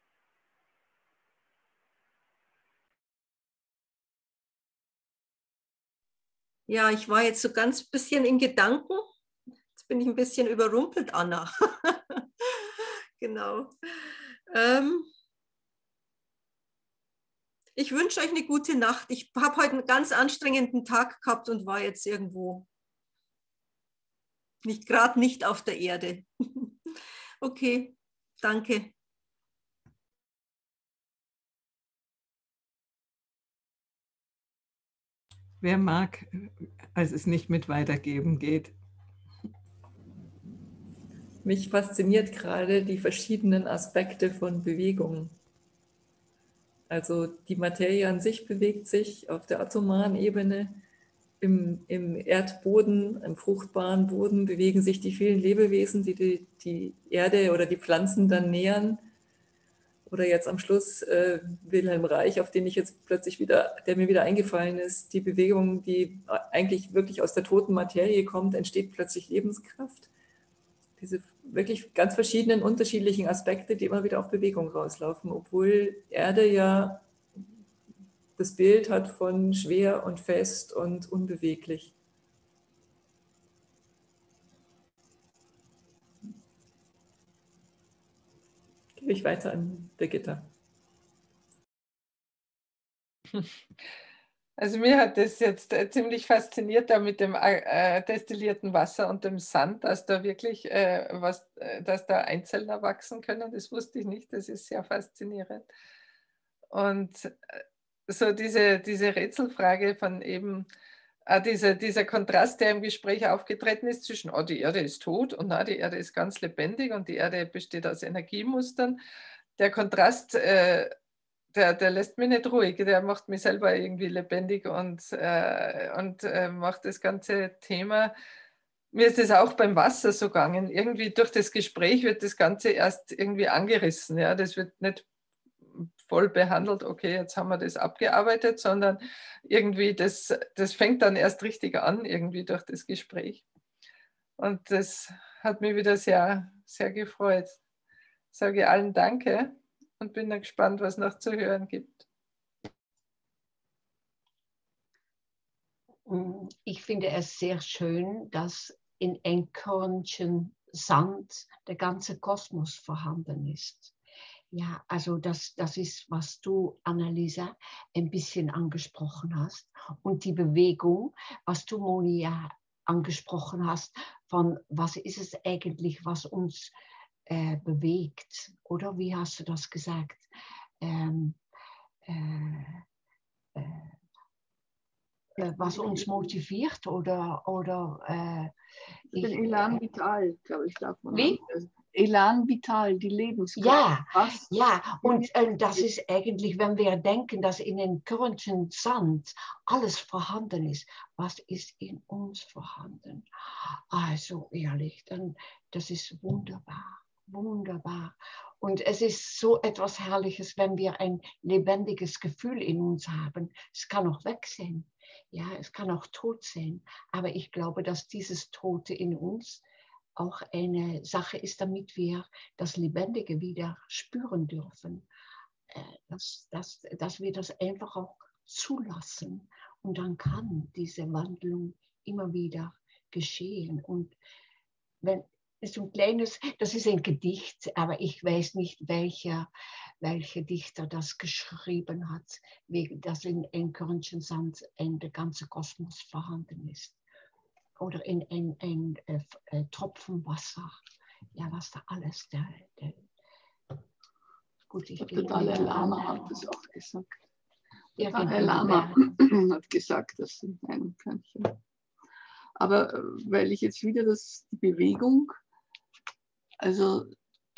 Ja, ich war jetzt so ganz bisschen in Gedanken. Jetzt bin ich ein bisschen überrumpelt, Anna. Genau. Ähm, ich wünsche euch eine gute Nacht. Ich habe heute einen ganz anstrengenden Tag gehabt und war jetzt irgendwo nicht gerade nicht auf der Erde. Okay, danke. Wer mag, als es nicht mit weitergeben geht? Mich fasziniert gerade die verschiedenen Aspekte von Bewegung. Also die Materie an sich bewegt sich auf der atomaren Ebene. Im, im Erdboden, im fruchtbaren Boden bewegen sich die vielen Lebewesen, die die, die Erde oder die Pflanzen dann nähern. Oder jetzt am Schluss äh, Wilhelm Reich, auf den ich jetzt plötzlich wieder, der mir wieder eingefallen ist, die Bewegung, die eigentlich wirklich aus der toten Materie kommt, entsteht plötzlich Lebenskraft. Diese wirklich ganz verschiedenen, unterschiedlichen Aspekte, die immer wieder auf Bewegung rauslaufen, obwohl Erde ja das Bild hat von schwer und fest und unbeweglich. Gebe ich weiter an Birgitta. Also mir hat das jetzt äh, ziemlich fasziniert, da mit dem äh, destillierten Wasser und dem Sand, dass da wirklich äh, was, äh, dass da Einzelner wachsen können. Das wusste ich nicht, das ist sehr faszinierend. Und äh, so diese, diese Rätselfrage von eben, äh, dieser, dieser Kontrast, der im Gespräch aufgetreten ist zwischen, oh, die Erde ist tot und na, die Erde ist ganz lebendig und die Erde besteht aus Energiemustern. Der Kontrast, äh, Der, der lässt mich nicht ruhig, der macht mich selber irgendwie lebendig und, äh, und äh, macht das ganze Thema. Mir ist es auch beim Wasser so gegangen. Irgendwie durch das Gespräch wird das Ganze erst irgendwie angerissen. Ja? Das wird nicht voll behandelt, okay, jetzt haben wir das abgearbeitet, sondern irgendwie das, das fängt dann erst richtig an, irgendwie durch das Gespräch. Und das hat mich wieder sehr, sehr gefreut. Ich sage allen Danke. Und bin dann gespannt, was noch zu hören gibt. Ich finde es sehr schön, dass in ein Körnchen Sand der ganze Kosmos vorhanden ist. Ja, also das, das ist, was du, Annalisa, ein bisschen angesprochen hast. Und die Bewegung, was du, Monia, angesprochen hast, von was ist es eigentlich, was uns Äh, bewegt, oder wie hast du das gesagt? Ähm, äh, äh, äh, was uns motiviert oder, oder äh, ich, den Elan Vital, glaube ich, darf man. Wie? Sagen. Elan Vital, die Lebenskraft. Ja, was? ja, und äh, das ist eigentlich, wenn wir denken, dass in den Körnchen Sand alles vorhanden ist, was ist in uns vorhanden? Also ehrlich, dann, das ist wunderbar. Wunderbar. Und es ist so etwas Herrliches, wenn wir ein lebendiges Gefühl in uns haben. Es kann auch weg sein, ja, es kann auch tot sein. Aber ich glaube, dass dieses Tote in uns auch eine Sache ist, damit wir das Lebendige wieder spüren dürfen. Dass, dass, dass wir das einfach auch zulassen. Und dann kann diese Wandlung immer wieder geschehen. Und wenn ist ein kleines, das ist ein Gedicht, aber ich weiß nicht, welcher, welcher Dichter das geschrieben hat, wie das in ein Körnchen Sand in der ganze Kosmos vorhanden ist. Oder in ein, ein, ein, ein Tropfen Wasser. Ja, was da alles. Der, der Gut, ich der Dalai Lama hat das auch gesagt. Der Dalai Lama hat gesagt, das sind ein Körnchen. Aber weil ich jetzt wieder das, die Bewegung, also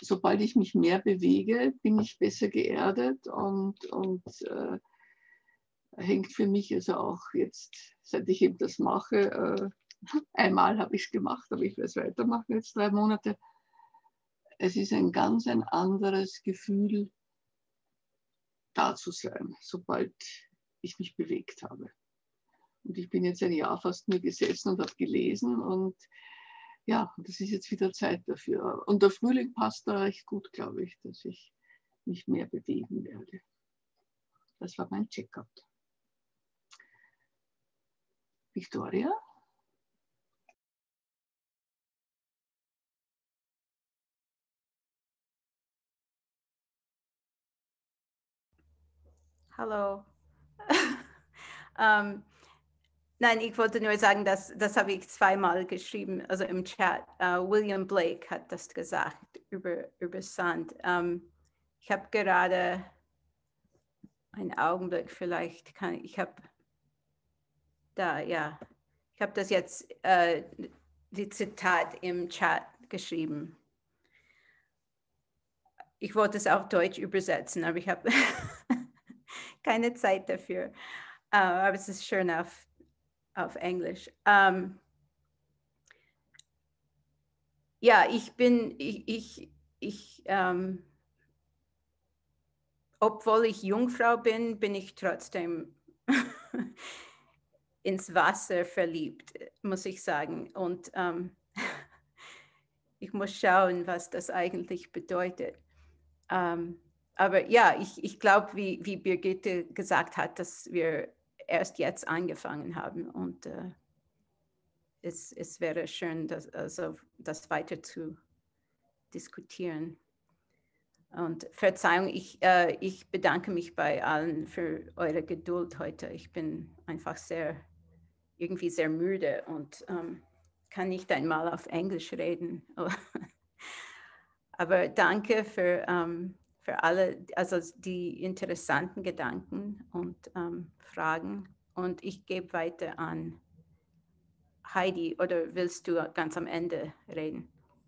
sobald ich mich mehr bewege, bin ich besser geerdet und, und äh, hängt für mich also auch jetzt, seit ich eben das mache, äh, einmal habe ich es gemacht, aber ich werde es weitermachen, jetzt drei Monate. Es ist ein ganz ein anderes Gefühl, da zu sein, sobald ich mich bewegt habe. Und ich bin jetzt ein Jahr fast nur gesessen und habe gelesen und ja, das ist jetzt wieder Zeit dafür. Und der Frühling passt da recht gut, glaube ich, dass ich mich mehr bewegen werde. Das war mein Check-up. Victoria? Hallo. ähm, nein, ich wollte nur sagen, dass, das habe ich zweimal geschrieben, also im Chat. Uh, William Blake hat das gesagt über, über Sand. Ähm, ich habe gerade einen Augenblick, vielleicht kann ich, ich habe da, ja, ich habe das jetzt, äh, die Zitat im Chat geschrieben. Ich wollte es auf Deutsch übersetzen, aber ich habe keine Zeit dafür. Uh, aber es ist schön auf, auf Englisch. Um, ja, ich bin, ich, ich, ich um, obwohl ich Jungfrau bin, bin ich trotzdem ins Wasser verliebt, muss ich sagen. Und um, ich muss schauen, was das eigentlich bedeutet. Um, aber ja, ich, ich glaube, wie, wie Birgitte gesagt hat, dass wir erst jetzt angefangen haben und uh, es, es wäre schön, das, also, das weiter zu diskutieren. Und Verzeihung, ich, äh, ich bedanke mich bei allen für eure Geduld heute. Ich bin einfach sehr, irgendwie sehr müde und ähm, kann nicht einmal auf Englisch reden. Aber danke für, ähm, für alle, also die interessanten Gedanken und ähm, Fragen. Und ich gebe weiter an Heidi, oder willst du ganz am Ende reden?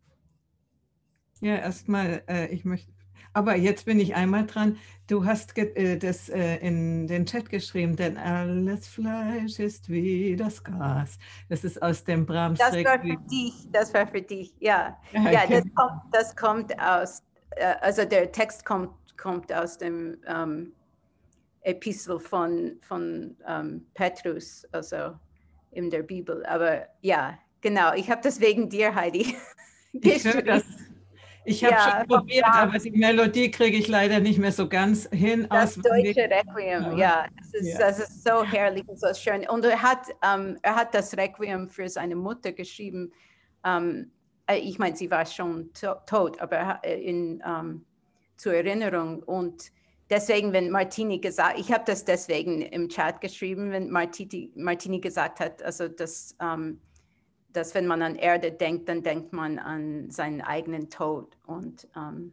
Ja, erstmal, äh, ich möchte, aber jetzt bin ich einmal dran. Du hast äh, das äh, in den Chat geschrieben, denn alles Fleisch ist wie das Gras. Das ist aus dem Brahms Das war für Requiem. dich, das war für dich, ja. Ja, Ja, das genau. kommt, das kommt aus, äh, also der Text kommt, kommt aus dem ähm, Epistel von, von ähm, Petrus, also in der Bibel. Aber ja, genau, ich habe das wegen dir, Heidi, Ich höre das. Ich habe ja, schon probiert, aber die Melodie kriege ich leider nicht mehr so ganz hin. Das auswendig. deutsche Requiem, Aber, ja, das ist, ja. das ist so herrlich und so schön. Und er hat, ähm, er hat das Requiem für seine Mutter geschrieben. Ähm, ich meine, sie war schon to tot, aber in, ähm, zur Erinnerung. Und deswegen, wenn Martini gesagt, ich habe das deswegen im Chat geschrieben, wenn Martini, Martini gesagt hat, also dass, ähm, dass wenn man an Erde denkt, dann denkt man an seinen eigenen Tod. Und, ähm,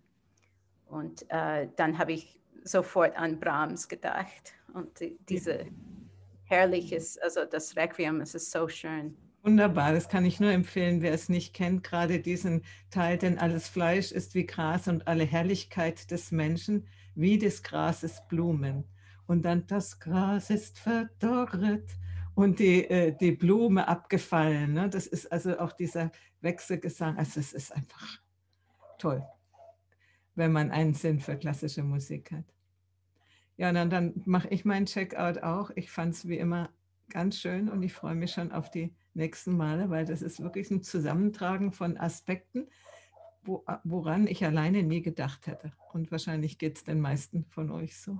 und äh, dann habe ich sofort an Brahms gedacht. Und die, diese herrliches, also das Requiem, es ist so schön. Wunderbar, das kann ich nur empfehlen, wer es nicht kennt, gerade diesen Teil, denn alles Fleisch ist wie Gras und alle Herrlichkeit des Menschen wie des Grases Blumen. Und dann das Gras ist verdorret und die, äh, die Blume abgefallen. Ne? Das ist also auch dieser Wechselgesang, also es ist einfach toll, wenn man einen Sinn für klassische Musik hat. Ja, dann, dann mache ich meinen Checkout auch. Ich fand es wie immer ganz schön und ich freue mich schon auf die nächsten Male, weil das ist wirklich ein Zusammentragen von Aspekten, wo, woran ich alleine nie gedacht hätte. Und wahrscheinlich geht es den meisten von euch so.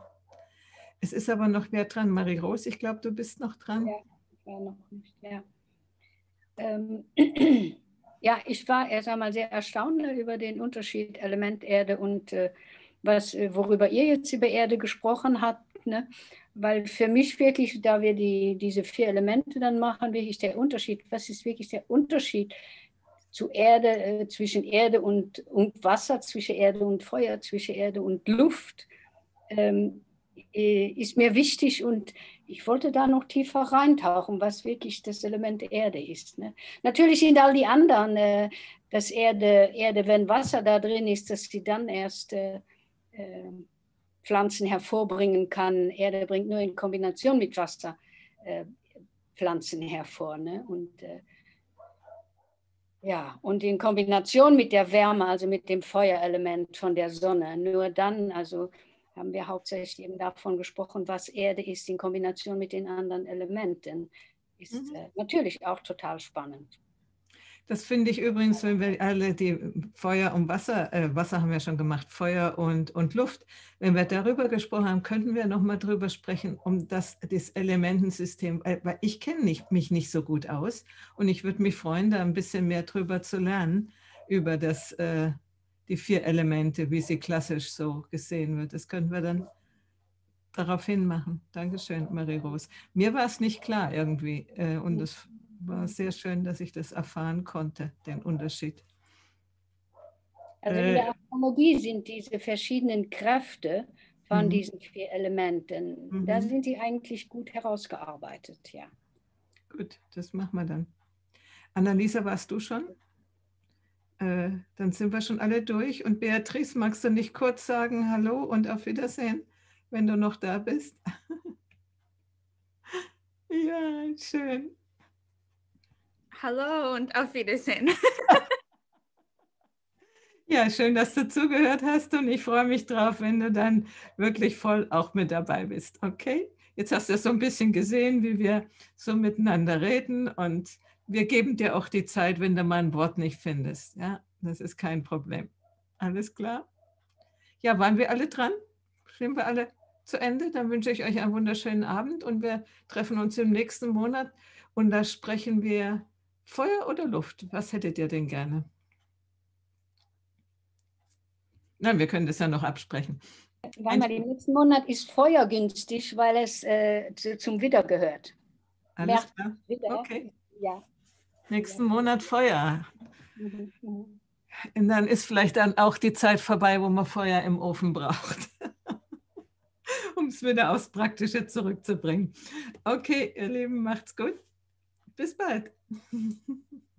Es ist aber noch wer dran. Marie-Rose, ich glaube, du bist noch dran. Ja, ich war noch nicht, ja. Ähm, ja, ich war erst einmal sehr erstaunt über den Unterschied Element Erde und äh, was, worüber ihr jetzt über Erde gesprochen habt, ne? Weil für mich wirklich, da wir die, diese vier Elemente dann machen, wirklich der Unterschied, was ist wirklich der Unterschied zu Erde, äh, zwischen Erde und, und Wasser, zwischen Erde und Feuer, zwischen Erde und Luft, ähm, ist mir wichtig und ich wollte da noch tiefer reintauchen, was wirklich das Element Erde ist. Ne? Natürlich sind all die anderen, äh, dass Erde, Erde, wenn Wasser da drin ist, dass sie dann erst äh, äh, Pflanzen hervorbringen kann. Erde bringt nur in Kombination mit Wasser äh, Pflanzen hervor. Ne? Und, äh, ja, und in Kombination mit der Wärme, also mit dem Feuerelement von der Sonne, nur dann, also haben wir hauptsächlich eben davon gesprochen, was Erde ist in Kombination mit den anderen Elementen. Ist mhm. äh, natürlich auch total spannend. Das finde ich übrigens, wenn wir alle die Feuer und Wasser, äh, Wasser haben wir schon gemacht, Feuer und, und Luft, wenn wir darüber gesprochen haben, könnten wir nochmal drüber sprechen, um das, das Elementensystem, weil ich kenne nicht, mich nicht so gut aus und ich würde mich freuen, da ein bisschen mehr drüber zu lernen, über das, äh, die vier Elemente, wie sie klassisch so gesehen wird. Das könnten wir dann daraufhin machen. Dankeschön, Marie-Rose. Mir war es nicht klar irgendwie äh, und es war sehr schön, dass ich das erfahren konnte, den Unterschied. Also in der Astrologie sind diese verschiedenen Kräfte von mhm. diesen vier Elementen, mhm. da sind die eigentlich gut herausgearbeitet, ja. Gut, das machen wir dann. Annalisa, warst du schon? Äh, dann sind wir schon alle durch. Und Beatrice, magst du nicht kurz sagen Hallo und auf Wiedersehen, wenn du noch da bist? Ja, schön. Hallo und auf Wiedersehen. Ja, schön, dass du zugehört hast und ich freue mich drauf, wenn du dann wirklich voll auch mit dabei bist. Okay? Jetzt hast du so ein bisschen gesehen, wie wir so miteinander reden und wir geben dir auch die Zeit, wenn du mal ein Wort nicht findest. Ja, das ist kein Problem. Alles klar? Ja, waren wir alle dran? Sind wir alle zu Ende? Dann wünsche ich euch einen wunderschönen Abend und wir treffen uns im nächsten Monat und da sprechen wir Feuer oder Luft? Was hättet ihr denn gerne? Nein, wir können das ja noch absprechen. Weil mal, den nächsten Monat ist Feuer günstig, weil es äh, zu, zum Widder gehört. Alles klar. Widder. Okay. Ja. Nächsten ja. Monat Feuer. Mhm. Mhm. Und dann ist vielleicht dann auch die Zeit vorbei, wo man Feuer im Ofen braucht, um es wieder aufs Praktische zurückzubringen. Okay, ihr Lieben, macht's gut. Bis bald.